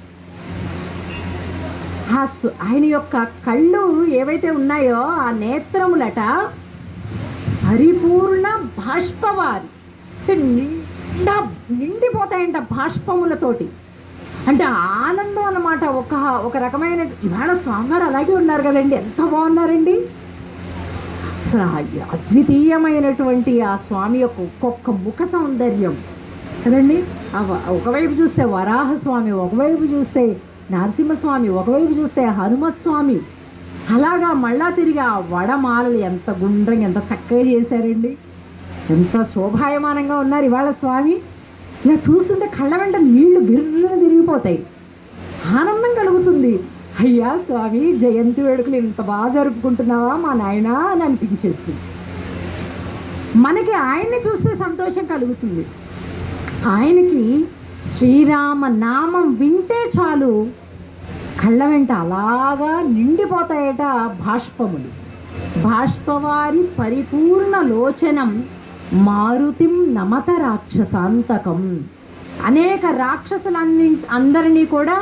ఆయన యొక్క కళ్ళు ఏవైతే ఉన్నాయో ఆ నేత్రములట పరిపూర్ణ బాష్పవారి, నిండా నిండిపోతాయంట బాష్పములతోటి. అంటే ఆనందం అన్నమాట. ఒక ఒక రకమైన, ఇవాళ స్వామివారు అలాగే ఉన్నారు కదండి, ఎంత బాగున్నారండి. అసలు అద్వితీయమైనటువంటి ఆ స్వామి యొక్క ఒక్కొక్క ముఖ సౌందర్యం కదండి. ఒకవైపు చూస్తే వరాహస్వామి, ఒకవైపు చూస్తే నరసింహస్వామి, ఒకవైపు చూస్తే హనుమత్ స్వామి. అలాగా మళ్ళా తిరిగి ఆ వడమాలలు ఎంత గుండ్రంగా ఎంత చక్కగా చేశారండి. ఎంత శోభాయమానంగా ఉన్నారు ఇవాళ స్వామి. ఇలా చూస్తుంటే కళ్ళ వెంట నీళ్లు గిర్రలు తిరిగిపోతాయి, ఆనందం కలుగుతుంది. అయ్యా స్వామి, జయంతి వేడుకలు ఇంత బాగా జరుపుకుంటున్నావా మా నాయన అని అనిపించేస్తుంది మనకి. ఆయన్ని చూస్తే సంతోషం కలుగుతుంది. ఆయనకి శ్రీరామ నామం వింటే చాలు కళ్ళ వెంట అలాగా నిండిపోతాయట బాష్పములు. బాష్పవారి పరిపూర్ణ లోచనం మారుతిం నమత రాక్షసాంతకం. అనేక రాక్షసులన్ని అందరినీ కూడా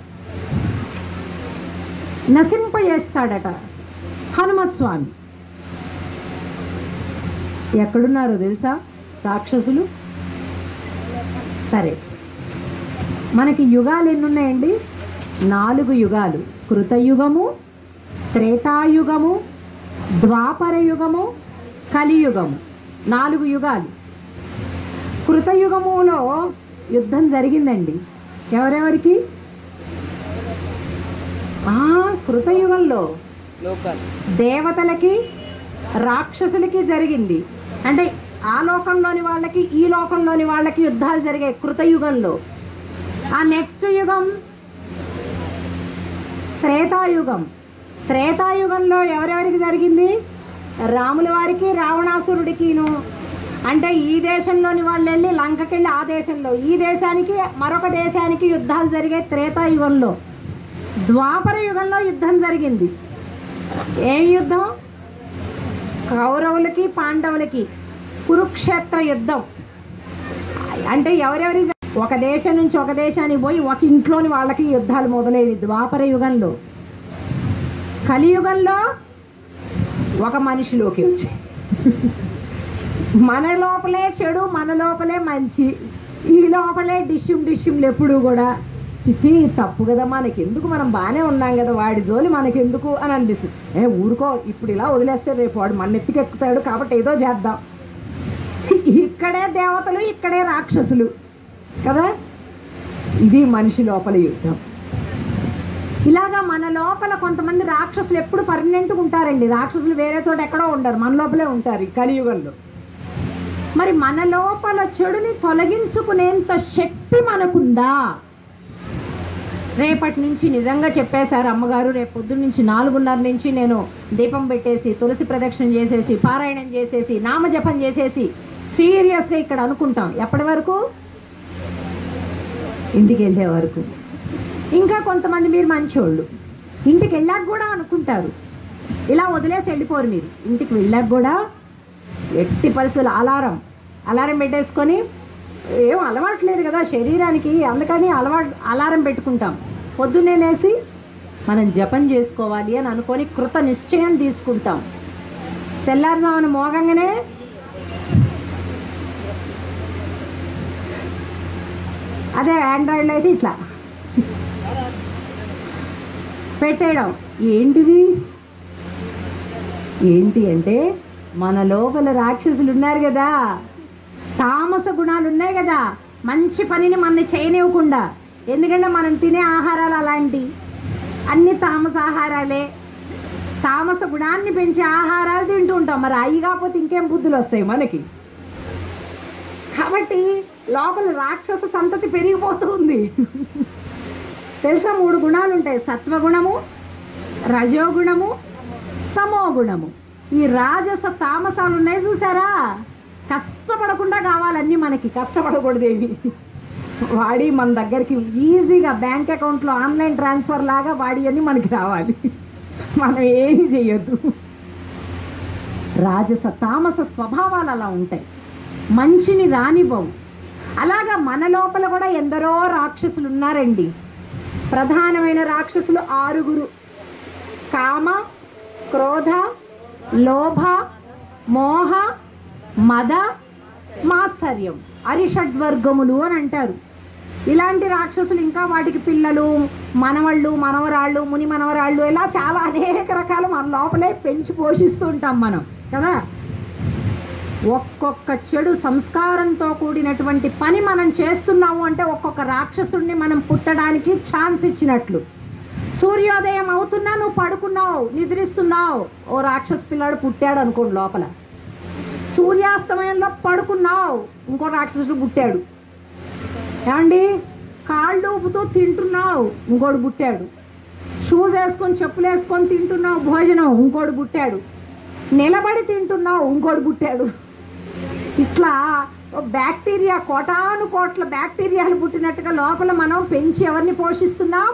నశింపజేస్తాడట హనుమత్ స్వామి. ఎక్కడున్నారో తెలుసా రాక్షసులు? సరే, మనకి యుగాలు ఎన్ని ఉన్నాయండి? నాలుగు యుగాలు. కృతయుగము, త్రేతాయుగము, ద్వాపర యుగము, కలియుగము. నాలుగు యుగాలు. కృతయుగములో యుద్ధం జరిగిందండి. ఎవరెవరికి? కృతయుగంలో దేవతలకి రాక్షసులకి జరిగింది. అంటే ఆ లోకంలోని వాళ్ళకి ఈ లోకంలోని వాళ్ళకి యుద్ధాలు జరిగాయి కృతయుగంలో. ఆ నెక్స్ట్ యుగం త్రేతాయుగం. త్రేతాయుగంలో ఎవరెవరికి జరిగింది? రాముల వారికి రావణాసురుడికిను. అంటే ఈ దేశంలోని వాళ్ళు వెళ్ళి లంకకెళ్ళి ఆ దేశంలో, ఈ దేశానికి మరొక దేశానికి యుద్ధాలు జరిగాయి త్రేతాయుగంలో. ద్వాపర యుగంలో యుద్ధం జరిగింది. ఏం యుద్ధం? కౌరవులకి పాండవులకి కురుక్షేత్ర యుద్ధం. అంటే ఎవరెవరి ఒక దేశం నుంచి ఒక దేశానికి పోయి ఒక ఇంట్లోని వాళ్ళకి యుద్ధాలు మొదలైనవి ద్వాపర యుగంలో. కలియుగంలో ఒక మనిషిలోకి వచ్చి మన లోపలే చెడు, మన లోపలే మంచి, ఈ లోపలే డిష్యూమ్ డిష్యూమ్లు ఎప్పుడు కూడా. చిచి తప్పు కదా, మనకి ఎందుకు, మనం బాగానే ఉన్నాం కదా, వాడి జోలి మనకెందుకు అని అనిపిస్తుంది. ఏ ఊరుకో, ఇప్పుడు ఇలా వదిలేస్తే రేపు వాడు మన ఎత్తికెక్కుతాడు కాబట్టి ఏదో చేద్దాం. ఇక్కడే దేవతలు, ఇక్కడే రాక్షసులు కదా. ఇది మనిషి లోపల యుద్ధం. ఇలాగా మన లోపల కొంతమంది రాక్షసులు ఎప్పుడు పర్మనెంట్గా ఉంటారండి. రాక్షసులు వేరే చోట ఎక్కడో ఉండరు, మన లోపలే ఉంటారు ఈ కలియుగంలో. మరి మన లోపల చెడుని తొలగించుకునేంత శక్తి మనకుందా? రేపటి నుంచి నిజంగా చెప్పేశారు అమ్మగారు, రేపు పొద్దున్న నుంచి నాలుగున్నర నుంచి నేను దీపం పెట్టేసి తులసి ప్రదక్షిణ చేసేసి పారాయణం చేసేసి నామజపం చేసేసి సీరియస్గా ఇక్కడ అనుకుంటాం. ఎప్పటి వరకు? ఇంటికి వెళ్ళే వరకు. ఇంకా కొంతమంది మీరు మంచోళ్ళు ఇంటికి వెళ్ళాక కూడా అనుకుంటారు, ఇలా వదిలేసి వెళ్ళిపోరు. మీరు ఇంటికి వెళ్ళాక కూడా ఎట్టి పరిస్థితులు అలారం అలారం పెట్టేసుకొని, ఏం అలవాట్లేదు కదా శరీరానికి, అందుకని అలవాటు అలారం పెట్టుకుంటాం. పొద్దున్నే లేసి మనం జపం చేసుకోవాలి అని అనుకొని కృత నిశ్చయం తీసుకుంటాం. తెల్లారుజామున మోగంగానే అదే ఆండ్రాయిడ్లో అయితే ఇట్లా పెట్టేయడం. ఏంటిది? ఏంటి అంటే మన లోపల రాక్షసులు ఉన్నారు కదా, తామస గుణాలు ఉన్నాయి కదా, మంచి పనిని మనని చేయనివ్వకుండా. ఎందుకంటే మనం తినే ఆహారాలు అలాంటి అన్ని తామస ఆహారాలే, తామస గుణాన్ని పెంచే ఆహారాలు తింటూ ఉంటాం. మరి అవి కాకపోతే ఇంకేం బుద్ధులు వస్తాయి మనకి? కాబట్టి లోపల రాక్షస సంతతి పెరిగిపోతుంది. తెలుసా, మూడు గుణాలు ఉంటాయి: సత్వగుణము, రజోగుణము, తమోగుణము. ఈ రాజస తామసాలు ఉన్నాయి చూసారా, కష్టపడకుండా కావాలన్నీ మనకి, కష్టపడకూడదేమి. వాడి మన దగ్గరికి ఈజీగా బ్యాంక్ అకౌంట్లో ఆన్లైన్ ట్రాన్స్ఫర్ లాగా వాడి అన్నీ మనకి రావాలి, మనం ఏమి చేయొద్దు. రాజస తామస స్వభావాలు అలా ఉంటాయి, మంచిని రానివ్వవు. అలాగా మన లోపల కూడా ఎందరో రాక్షసులు ఉన్నారండి. ప్రధానమైన రాక్షసులు ఆరుగురు: కామ, క్రోధ, లోభ, మోహ, మద, మాత్సర్యం, అరిషడ్వర్గములు అని అంటారు. ఇలాంటి రాక్షసులు ఇంకా వాటికి పిల్లలు, మనవళ్ళు, మనవరాళ్ళు, ముని మనవరాళ్ళు, ఇలా చాలా అనేక రకాలు మన లోపలే పెంచి పోషిస్తూ ఉంటాం మనం కదా. ఒక్కొక్క చెడు సంస్కారంతో కూడినటువంటి పని మనం చేస్తున్నాము అంటే ఒక్కొక్క రాక్షసుడిని మనం పుట్టడానికి ఛాన్స్ ఇచ్చినట్లు. సూర్యోదయం అవుతున్నా నువ్వు పడుకున్నావు, నిద్రిస్తున్నావు, ఓ రాక్షస పిల్లాడు పుట్టాడు అనుకోండి లోపల. సూర్యాస్తమయంలో పడుకున్నావు, ఇంకో రాక్షసుడు పుట్టాడు. ఏమండి, కాళ్ళు ఊపుతూ తింటున్నావు, ఇంకోడు పుట్టాడు. షూస్ వేసుకొని చెప్పులు వేసుకొని తింటున్నావు భోజనం, ఇంకోడు పుట్టాడు. నిలబడి తింటున్నావు, ఇంకోడు పుట్టాడు. ఇట్లా బ్యాక్టీరియా, కోటాను కోట్ల బ్యాక్టీరియాలు పుట్టినట్టుగా లోపల మనం పెంచి ఎవరిని పోషిస్తున్నాం?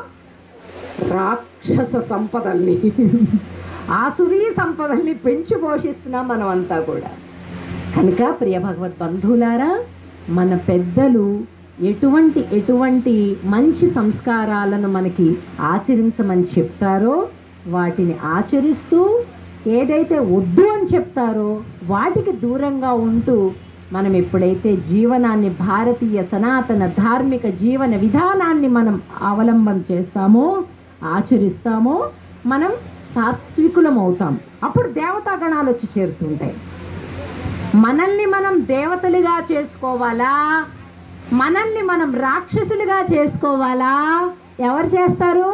రాక్షస సంపదల్ని, ఆసురీ సంపదల్ని పెంచి పోషిస్తున్నాం మనం అంతా కూడా. కనుక ప్రియ భగవద్ బంధువులారా, మన పెద్దలు ఎటువంటి ఎటువంటి మంచి సంస్కారాలను మనకి ఆచరించమని చెప్తారో వాటిని ఆచరిస్తూ, ఏదైతే వద్దు అని చెప్తారో వాటికి దూరంగా ఉంటూ మనం ఎప్పుడైతే జీవనాన్ని, భారతీయ సనాతన ధార్మిక జీవన విధానాన్ని మనం అవలంబన చేస్తామో, ఆచరిస్తామో, మనం సాత్వికులం అవుతాం. అప్పుడు దేవతా గణాలు వచ్చి చేరుతుంటాయి. మనల్ని మనం దేవతలుగా చేసుకోవాలా, మనల్ని మనం రాక్షసులుగా చేసుకోవాలా? ఎవరు చేస్తారు?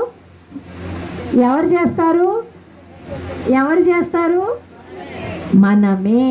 ఎవరు చేస్తారు? ఎవరు చేస్తారు? మనమే.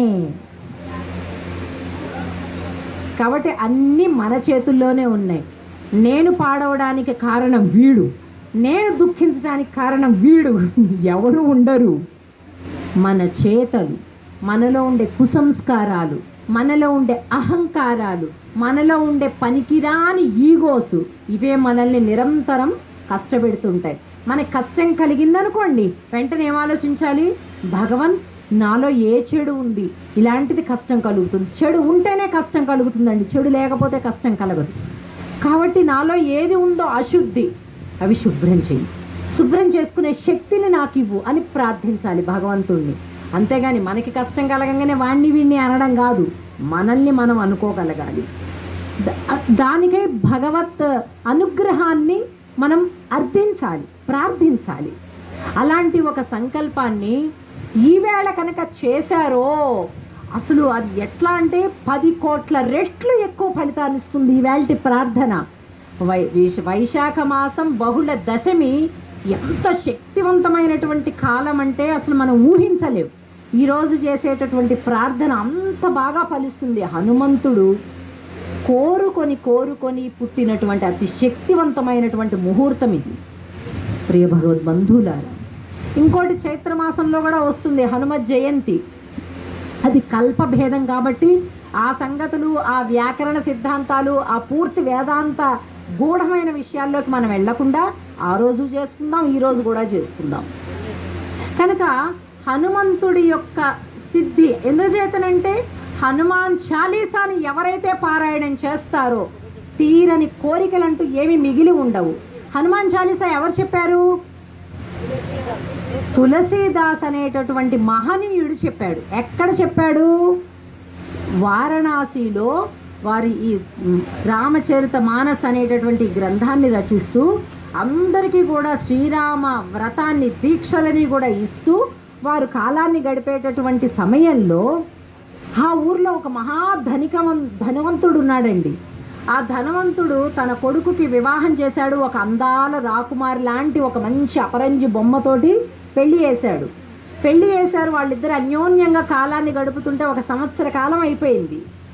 కాబట్టి అన్నీ మన చేతుల్లోనే ఉన్నాయి. నేను పాడవడానికి కారణం వీడు, నేను దుఃఖించడానికి కారణం వీడు, ఎవరు ఉండరు. మన చేతలు, మనలో ఉండే కుసంస్కారాలు, మనలో ఉండే అహంకారాలు, మనలో ఉండే పనికిరాని ఈగోసు, ఇవే మనల్ని నిరంతరం కష్టపెడుతుంటాయి. మనకి కష్టం కలిగిందనుకోండి, వెంటనే ఏం ఆలోచించాలి? భగవన్, నాలో ఏ చెడు ఉంది, ఇలాంటిది కష్టం కలుగుతుంది. చెడు ఉంటేనే కష్టం కలుగుతుందండి, చెడు లేకపోతే కష్టం కలగదు. కాబట్టి నాలో ఏది ఉందో అశుద్ధి, అవి శుభ్రం చెయ్యి, శుభ్రం చేసుకునే శక్తిని నాకు ఇవ్వు అని ప్రార్థించాలి భగవంతుణ్ణి. అంతేగాని మనకి కష్టం కలగంగానే వాణ్ణి వీణ్ణి అనడం కాదు, మనల్ని మనం అనుకోగలగాలి. దానికై భగవత్ అనుగ్రహాన్ని మనం అర్థించాలి, ప్రార్థించాలి. అలాంటి ఒక సంకల్పాన్ని ఈవేళ కనుక చేశారో అసలు అది ఎట్లా అంటే పది కోట్ల రెట్లు ఎక్కువ ఫలితాన్ని ఇస్తుంది ఈవేళటి ప్రార్థన. వై వైశాఖ మాసం బహుళ దశమి ఎంత శక్తివంతమైనటువంటి కాలం అంటే అసలు మనం ఊహించలేము. ఈరోజు చేసేటటువంటి ప్రార్థన అంత బాగా ఫలిస్తుంది. హనుమంతుడు కోరుకొని కోరుకొని పుట్టినటువంటి అతి శక్తివంతమైనటువంటి ముహూర్తం ఇది ప్రియ భగవద్ బంధువులారా. ఇంకోటి చైత్రమాసంలో కూడా వస్తుంది హనుమత్ జయంతి. అది కల్పభేదం కాబట్టి ఆ సంగతులు, ఆ వ్యాకరణ సిద్ధాంతాలు, ఆ పూర్తి వేదాంత గూఢమైన విషయాల్లోకి మనం వెళ్లకుండా ఆ రోజు చేసుకుందాం, ఈరోజు కూడా చేసుకుందాం. కనుక హనుమంతుడి యొక్క సిద్ధి ఎందుచేతనంటే, హనుమాన్ చాలీసాని ఎవరైతే పారాయణం చేస్తారో తీరని కోరికలంటూ ఏమి మిగిలి ఉండవు. హనుమాన్ చాలీసా ఎవరు చెప్పారు? తులసీదాస్ అనేటటువంటి మహనీయుడు చెప్పాడు. ఎక్కడ చెప్పాడు? వారణాసిలో వారి ఈ రామచరిత మానస్ అనేటటువంటి గ్రంథాన్ని రచిస్తూ అందరికీ కూడా శ్రీరామ వ్రతాన్ని, దీక్షలని కూడా ఇస్తూ వారు కాలాన్ని గడిపేటటువంటి సమయంలో ఆ ఊర్లో ఒక మహా ధనికవం ధనవంతుడు ఉన్నాడండి. ఆ ధనవంతుడు తన కొడుకుకి వివాహం చేశాడు. ఒక అందాల రాకుమారి లాంటి ఒక మంచి అపరంజి బొమ్మతోటి పెళ్లి చేశాడు. పెళ్లి చేశారు. వాళ్ళిద్దరు అన్యోన్యంగా కాలాన్ని గడుపుతుంటే ఒక సంవత్సర కాలం అయిపోయింది.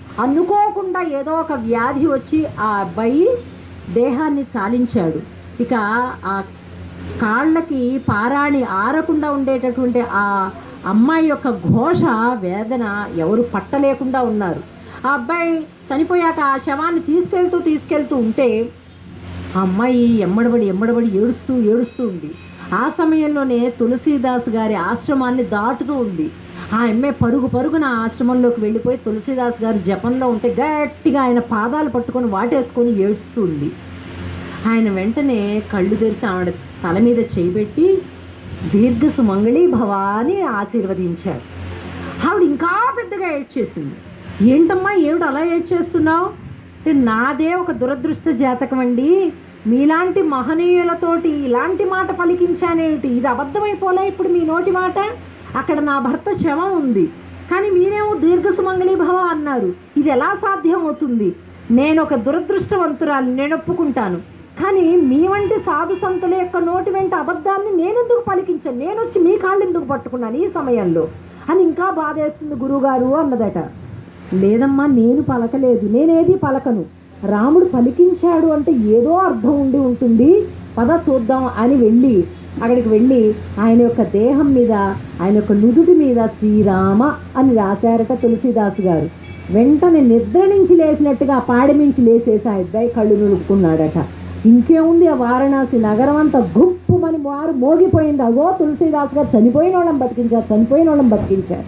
అనుకోకుండా ఏదో ఒక వ్యాధి వచ్చి ఆ అబ్బాయి దేహాన్ని చాలించాడు. ఇక ఆ కాళ్ళకి పారాణి ఆరకుండా ఉండేటటువంటి ఆ అమ్మాయి యొక్క ఘోష వేదన ఎవరు పట్టలేకుండా ఉన్నారు. ఆ అబ్బాయి చనిపోయాక ఆ శవాన్ని తీసుకెళ్తూ తీసుకెళ్తూ ఉంటే ఆ అమ్మాయి ఎమ్మడబడి ఎమ్మడబడి ఏడుస్తూ ఏడుస్తూ ఉంది. ఆ సమయంలోనే తులసీదాస్ గారి ఆశ్రమాన్ని దాటుతూ ఉంది. ఆ అమ్మాయి పరుగు పరుగున ఆశ్రమంలోకి వెళ్ళిపోయి తులసీదాస్ గారు జపంలో ఉంటే గట్టిగా ఆయన పాదాలు పట్టుకొని వాటేసుకొని ఏడుస్తూ ఉంది. ఆయన వెంటనే కళ్ళు తెరిచి ఆవిడ తల మీద చేయబెట్టి దీర్ఘ సుమంగళి భవ అని ఆశీర్వదించారు. ఆవిడ ఇంకా పెద్దగా ఏడ్చేసింది. ఏంటమ్మా ఏమిటి అలా ఏడ్చేస్తున్నావు? అంటే నాదే ఒక దురదృష్ట జాతకం అండి, మీలాంటి మహనీయులతోటి ఇలాంటి మాట పలికించానేమిటి, ఇది అబద్ధమైపోలే ఇప్పుడు మీ నోటి మాట? అక్కడ నా భర్త శవం ఉంది, కానీ మీరేమో దీర్ఘ సుమంగళి భవ అన్నారు, ఇది ఎలా సాధ్యం అవుతుంది? నేను ఒక దురదృష్టవంతురాలు, నేను ఒప్పుకుంటాను, కానీ మీ వంటి సాధు సంతుల యొక్క నోటి వెంట అబద్ధాన్ని నేనెందుకు పలికించాను, నేను వచ్చి మీ కాళ్ళు ఎందుకు పట్టుకున్నాను ఈ సమయంలో అని ఇంకా బాధేస్తుంది గురువుగారు అన్నదట. లేదమ్మా నేను పలకలేదు, నేనేది పలకను, రాముడు పలికించాడు అంటే ఏదో అర్థం ఉండి ఉంటుంది, పద చూద్దాం అని వెళ్ళి అక్కడికి వెళ్ళి ఆయన యొక్క దేహం మీద ఆయన యొక్క నుదుటి మీద శ్రీరామ అని రాశారట తులసీదాస్ గారు. వెంటనే నిద్ర నుంచి లేచినట్టుగా పాడిమించి లేసేసి ఆ ఇద్దరు కళ్ళు నులుపుకున్నాడట. ఇంకేముంది, ఆ వారణాసి నగరం అంతా గుప్పుమని వారు మోగిపోయింది. అగో తులసీదాస్ గారు చనిపోయిన వాళ్ళని బతికించారు, చనిపోయిన వాళ్ళని బతికించారు.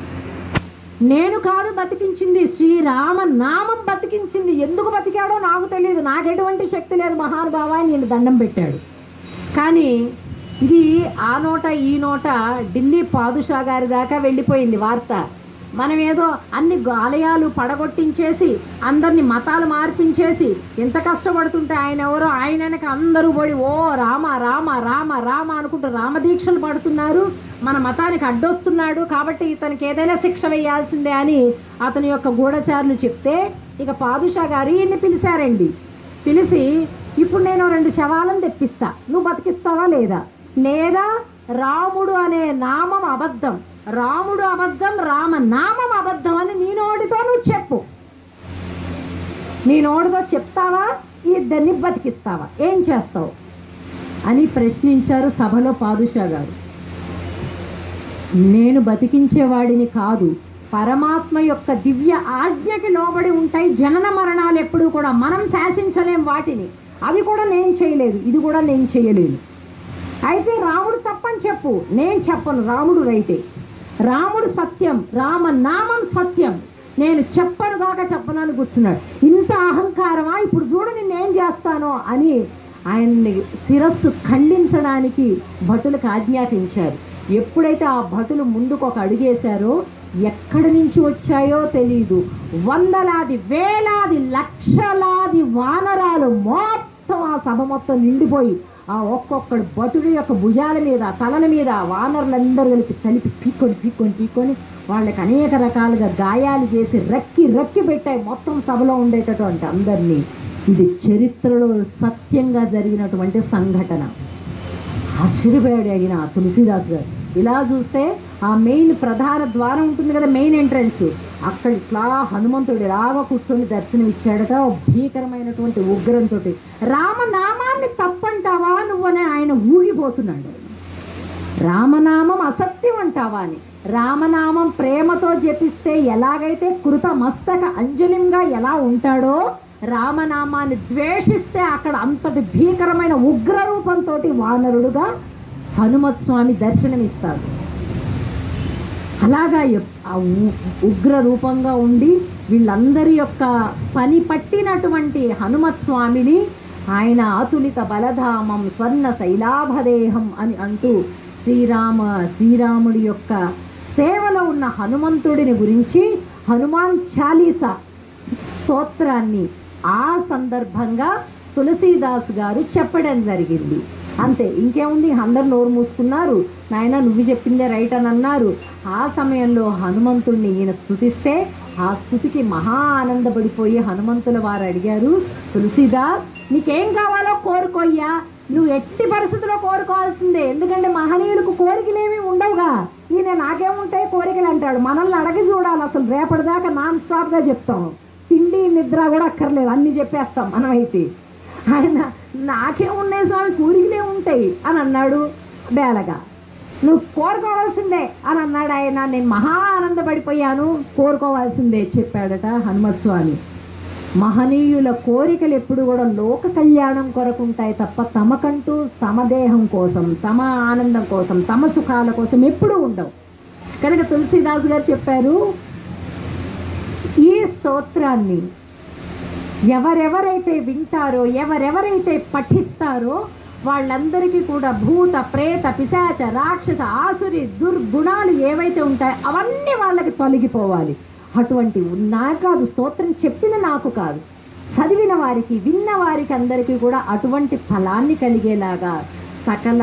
నేను కాదు బతికించింది, శ్రీరామ నామం బతికించింది. ఎందుకు బతికాడో నాకు తెలియదు, నాకు ఎటువంటి శక్తి లేదు మహానుభావ అని నేను దండం పెట్టాడు. కానీ ఇది ఆ నోట ఈ నోట ఢిల్లీ పాదుషా గారి దాకా వెళ్ళిపోయింది వార్త. మనం ఏదో అన్ని ఆలయాలు పడగొట్టించేసి అందరినీ మతాలు మార్పించేసి ఎంత కష్టపడుతుంటే ఆయన ఎవరో ఆయన వెనక అందరూ పడి ఓ రామ రామ రామ రామ అనుకుంటూ రామదీక్షలు పడుతున్నారు, మన మతానికి అడ్డొస్తున్నాడు కాబట్టి ఇతనికి ఏదైనా శిక్ష వేయాల్సిందే అని అతని యొక్క గూఢచారులు చెప్తే ఇక పాదుషా గారు ఈయన్ని పిలిచారండి. పిలిచి ఇప్పుడు నేను రెండు శవాలను తెప్పిస్తా, నువ్వు బతికిస్తావా లేదా? లేదా రాముడు అనే నామం అబద్ధం, రాముడు అబద్ధం, రామ నామం అబద్ధం అని నీ నోటితో నువ్వు చెప్పు, నీ నోటితో చెప్తావా, ఇద్దరిని బతికిస్తావా, ఏం చేస్తావు అని ప్రశ్నించారు సభలో పాదుషా గారు. నేను బతికించేవాడిని కాదు, పరమాత్మ యొక్క దివ్య ఆజ్ఞకి లోబడి ఉంటాయి జనన మరణాలు ఎప్పుడూ కూడా, మనం శాసించలేం వాటిని, అవి కూడా నేను చేయలేదు, ఇది కూడా నేను చేయలేను. అయితే రాముడు తప్పని చెప్పు, నేను చెప్పను, రాముడు రైటే, రాముడు సత్యం, రామనామం సత్యం, నేను చెప్పను దాకా చెప్పను అని కూర్చున్నాడు. ఇంత అహంకారమా, ఇప్పుడు చూడు నిన్నేం చేస్తానో అని ఆయన్ని శిరస్సు ఖండించడానికి భటులకు ఆజ్ఞాపించారు. ఎప్పుడైతే ఆ భటులు ముందుకు ఒక అడుగేశారో ఎక్కడి నుంచి వచ్చాయో తెలీదు, వందలాది వేలాది లక్షలాది వానరాలు మొత్తం ఆ సభ మొత్తం నిండిపోయి ఆ ఒక్కొక్కడు భటుడి యొక్క భుజాల మీద తలల మీద వానరులందరూ కలిపి కలిపి పీక్కొని పీక్కొని పీక్కొని వాళ్ళకి అనేక రకాలుగా గాయాలు చేసి రక్కి రక్కి పెట్టాయి మొత్తం సభలో ఉండేటటువంటి అందరినీ. ఇది చరిత్రలో సత్యంగా జరిగినటువంటి సంఘటన. ఆశ్చర్యపోయాడు అయిన తులసీదాస్ గారు. ఇలా చూస్తే ఆ మెయిన్ ప్రధాన ద్వారం ఉంటుంది కదా, మెయిన్ ఎంట్రన్స్, అక్కడ ఇట్లా హనుమంతుడు ఇలాగా కూర్చొని దర్శనం ఇచ్చాడట భీకరమైనటువంటి ఉగ్రంతో. రామనామాన్ని తప్పంటావా నువ్వని ఆయన ఊగిపోతున్నాడు. రామనామం అసత్యం అంటావా అని. రామనామం ప్రేమతో జపిస్తే ఎలాగైతే కృత మస్తక అంజలింగా ఎలా ఉంటాడో, రామనామాన్ని ద్వేషిస్తే అక్కడ అంతటి భీకరమైన ఉగ్రరూపంతో వానరుడుగా హనుమత్ స్వామి దర్శనమిస్తాడు. అలాగా ఉగ్ర రూపంగా ఉండి వీళ్ళందరి యొక్క పని పట్టినటువంటి హనుమత్ స్వామిని ఆయన అతులిత బలధామం స్వర్ణ శైలాభదేహం అని అంటూ శ్రీరామ శ్రీరాముడి యొక్క సేవలో ఉన్న హనుమంతుడిని గురించి హనుమాన్ చాలీసా స్తోత్రాన్ని ఆ సందర్భంగా తులసీదాస్ గారు చెప్పడం జరిగింది. అంతే, ఇంకేముంది, అందరు నోరు మూసుకున్నారు, నాయన నువ్వు చెప్పిందే రైట్ అని అన్నారు. ఆ సమయంలో హనుమంతుడిని ఈయన స్తుతిస్తే ఆ స్తుతికి మహా ఆనందపడిపోయి హనుమంతుల వారు అడిగారు, తులసీదాస్ నీకేం కావాలో కోరుకోయ్యా, నువ్వు ఎట్టి పరిస్థితుల్లో కోరుకోవాల్సిందే. ఎందుకంటే మహనీయులకు కోరికలేమీ ఉండవుగా. ఈయన నాకేముంటాయి కోరికలు అంటాడు. మనల్ని అడగి చూడాలి. అసలు రేపటిదాకా నాన్ స్టాప్గా చెప్తాం. తిండి నిద్ర కూడా అక్కర్లేదు, అన్నీ చెప్పేస్తాం మనమైతే. ఆయన నాకేమున్నాయి స్వామి, కోరికలే ఉంటాయి అని అన్నాడు బేలగా. నువ్వు కోరుకోవాల్సిందే అని అన్నాడు ఆయన. నేను మహా ఆనందపడిపోయాను. కోరుకోవాల్సిందే చెప్పాడట హనుమత్ స్వామి. మహనీయుల కోరికలు ఎప్పుడు కూడా లోక కళ్యాణం కొరకు ఉంటాయి తప్ప తమకంటూ తమ దేహం కోసం, తమ ఆనందం కోసం, తమ సుఖాల కోసం ఎప్పుడూ ఉండవు. కనుక తులసీదాస్ గారు చెప్పారు, ఈ స్తోత్రాన్ని ఎవరెవరైతే వింటారో, ఎవరెవరైతే పఠిస్తారో వాళ్ళందరికీ కూడా భూత ప్రేత పిశాచ రాక్షస ఆసురి దుర్గుణాలు ఏవైతే ఉంటాయో అవన్నీ వాళ్ళకి తొలగిపోవాలి. అటువంటి నా కాదు, స్తోత్రం చెప్పిన నాకు కాదు, చదివిన వారికి విన్న వారికి అందరికీ కూడా అటువంటి ఫలాన్ని కలిగేలాగా, సకల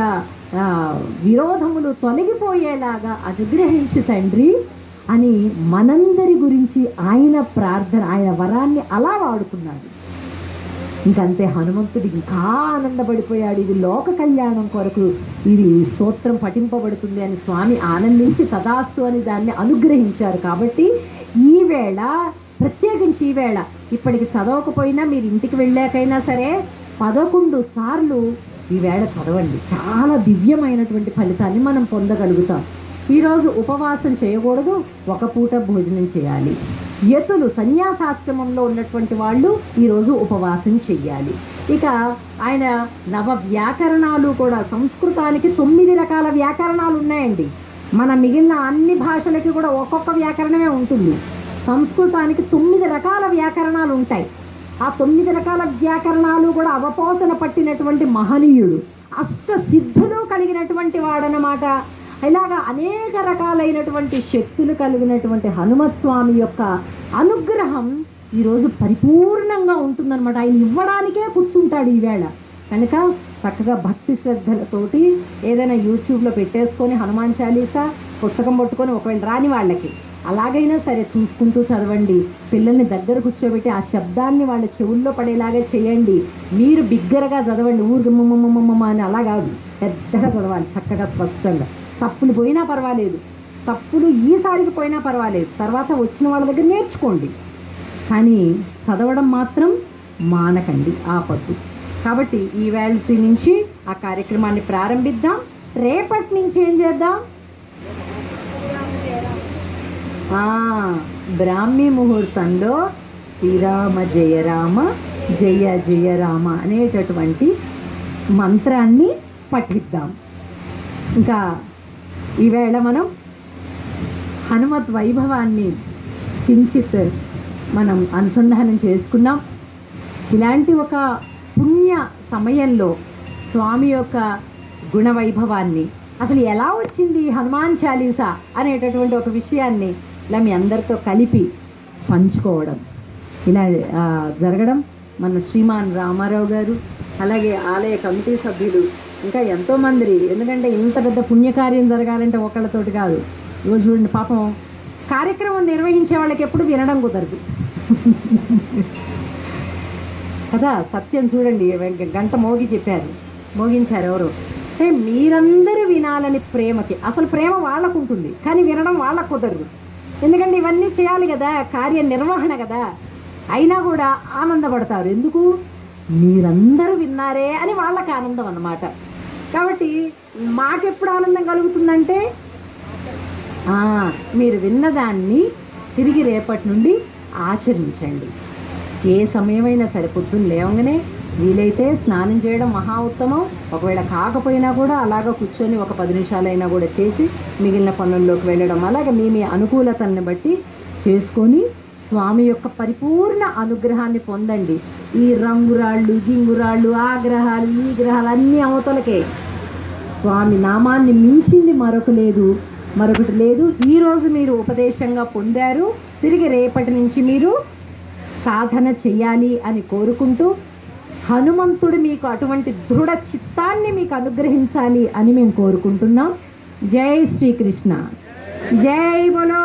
విరోధములు తొలగిపోయేలాగా అనుగ్రహించు తండ్రి అని మనందరి గురించి ఆయన ప్రార్థన, ఆయన వరాన్ని అలా వాడుకున్నాడు. ఇంకంతే, హనుమంతుడు ఇంకా ఆనందపడిపోయాడు. ఇది లోక కళ్యాణం కొరకు ఇది స్తోత్రం పఠింపబడుతుంది అని స్వామి ఆనందించి తదాస్తు అని దాన్ని అనుగ్రహించారు. కాబట్టి ఈవేళ ప్రత్యేకించి ఈవేళ ఇప్పటికి చదవకపోయినా మీరు ఇంటికి వెళ్ళాకైనా సరే పదకొండు సార్లు ఈవేళ చదవండి. చాలా దివ్యమైనటువంటి ఫలితాన్ని మనం పొందగలుగుతాం. ఈరోజు ఉపవాసం చేయకూడదు, ఒక పూట భోజనం చేయాలి. యతులు సన్యాసాశ్రమంలో ఉన్నటువంటి వాళ్ళు ఈరోజు ఉపవాసం చెయ్యాలి. ఇక ఆయన నవ వ్యాకరణాలు కూడా, సంస్కృతానికి తొమ్మిది రకాల వ్యాకరణాలు ఉన్నాయండి. మన మిగిలిన అన్ని భాషలకి కూడా ఒక్కొక్క వ్యాకరణమే ఉంటుంది. సంస్కృతానికి తొమ్మిది రకాల వ్యాకరణాలు ఉంటాయి. ఆ తొమ్మిది రకాల వ్యాకరణాలు కూడా అవపోసన పట్టినటువంటి మహనీయుడు, అష్ట సిద్ధులు కలిగినటువంటి వాడనమాట. ఇలాగా అనేక రకాలైనటువంటి శక్తులు కలిగినటువంటి హనుమత్ స్వామి యొక్క అనుగ్రహం ఈరోజు పరిపూర్ణంగా ఉంటుందన్నమాట. ఆయన ఇవ్వడానికే కూర్చుంటాడు ఈవేళ. కనుక చక్కగా భక్తి శ్రద్ధలతోటి ఏదైనా యూట్యూబ్లో పెట్టేసుకొని హనుమాన్ చాలీసా పుస్తకం పట్టుకొని, ఒకవేళ రాని వాళ్ళకి అలాగైనా సరే చూసుకుంటూ చదవండి. పిల్లల్ని దగ్గర కూర్చోబెట్టి ఆ శబ్దాన్ని వాళ్ళ చెవుల్లో పడేలాగా చేయండి. మీరు బిగ్గరగా చదవండి, ఊరికి మమ్మమ్మ అని అలా కాదు, పెద్దగా చదవాలి, చక్కగా స్పష్టంగా. తప్పులు పోయినా పర్వాలేదు, తప్పులు ఈసారికి పోయినా పర్వాలేదు, తర్వాత వచ్చిన వాళ్ళ దగ్గర నేర్చుకోండి, కానీ చదవడం మాత్రం మానకండి, ఆపద్దు. కాబట్టి ఈ వేళ నుంచి ఆ కార్యక్రమాన్ని ప్రారంభిద్దాం. రేపటి నుంచి ఏం చేద్దాం? బ్రాహ్మీ ముహూర్తంలో శ్రీరామ జయ రామ జయ జయ రామ అనేటటువంటి మంత్రాన్ని పఠిద్దాం. ఇంకా ఈవేళ మనం హనుమత్ వైభవాన్ని కించిత్ మనం అనుసంధానం చేసుకున్నాం. ఇలాంటి ఒక పుణ్య సమయంలో స్వామి యొక్క గుణ వైభవాన్ని, అసలు ఎలా వచ్చింది హనుమాన్ చాలీసా అనేటటువంటి ఒక విషయాన్ని ఇలా మీ అందరితో కలిపి పంచుకోవడం, ఇలా జరగడం మన శ్రీమాన్ రామారావు గారు, అలాగే ఆలయ కమిటీ సభ్యులు, ఇంకా ఎంతోమంది. ఎందుకంటే ఇంత పెద్ద పుణ్యకార్యం జరగాలంటే ఒకళ్ళతోటి కాదు. ఇవాళ చూడండి, పాపం కార్యక్రమం నిర్వహించే వాళ్ళకి ఎప్పుడు వినడం కుదరదు కదా. సత్యం చూడండి, గంట మోగి చెప్పారు, మోగించారు ఎవరు అంటే మీరందరూ వినాలని ప్రేమకి. అసలు ప్రేమ వాళ్ళకు ఉంటుంది, కానీ వినడం వాళ్ళకు కుదరదు. ఎందుకంటే ఇవన్నీ చేయాలి కదా, కార్య నిర్వహణ కదా. అయినా కూడా ఆనందపడతారు. ఎందుకు? మీరందరూ విన్నారే అని వాళ్ళకి ఆనందం అన్నమాట. కాబట్టి మాకెప్పుడు ఆనందం కలుగుతుందంటే మీరు విన్నదాన్ని తిరిగి రేపటి నుండి ఆచరించండి. ఏ సమయమైనా సరే పొద్దున్న లేవగానే వీలైతే స్నానం చేయడం మహా ఉత్తమం. ఒకవేళ కాకపోయినా కూడా అలాగ కూర్చొని ఒక పది నిమిషాలైనా కూడా చేసి మిగిలిన పనుల్లోకి వెళ్ళడం, అలాగే మీ మీ అనుకూలతల్ని బట్టి చేసుకొని స్వామి యొక్క పరిపూర్ణ అనుగ్రహాన్ని పొందండి. ఈ రంగురాళ్ళు గింగురాళ్ళు ఆ గ్రహాలు ఈ గ్రహాలు అన్నీ అవతలకే. స్వామి నామాన్ని మించింది మరొక లేదు, మరొకటి లేదు. ఈరోజు మీరు ఉపదేశంగా పొందారు, తిరిగి రేపటి నుంచి మీరు సాధన చెయ్యాలి అని కోరుకుంటూ, హనుమంతుడు మీకు అటువంటి దృఢ చిత్తాన్ని మీకు అనుగ్రహించాలి అని మేము కోరుకుంటున్నాం. జై శ్రీకృష్ణ, జై బోలో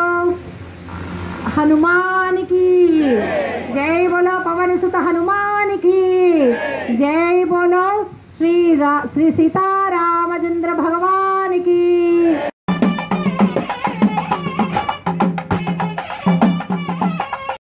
హనుమానికి, జై బోలో పవన సుత హనుమానికి, జై బోలో శ్రీ రా శ్రీ సీతారామచంద్ర భగవాన్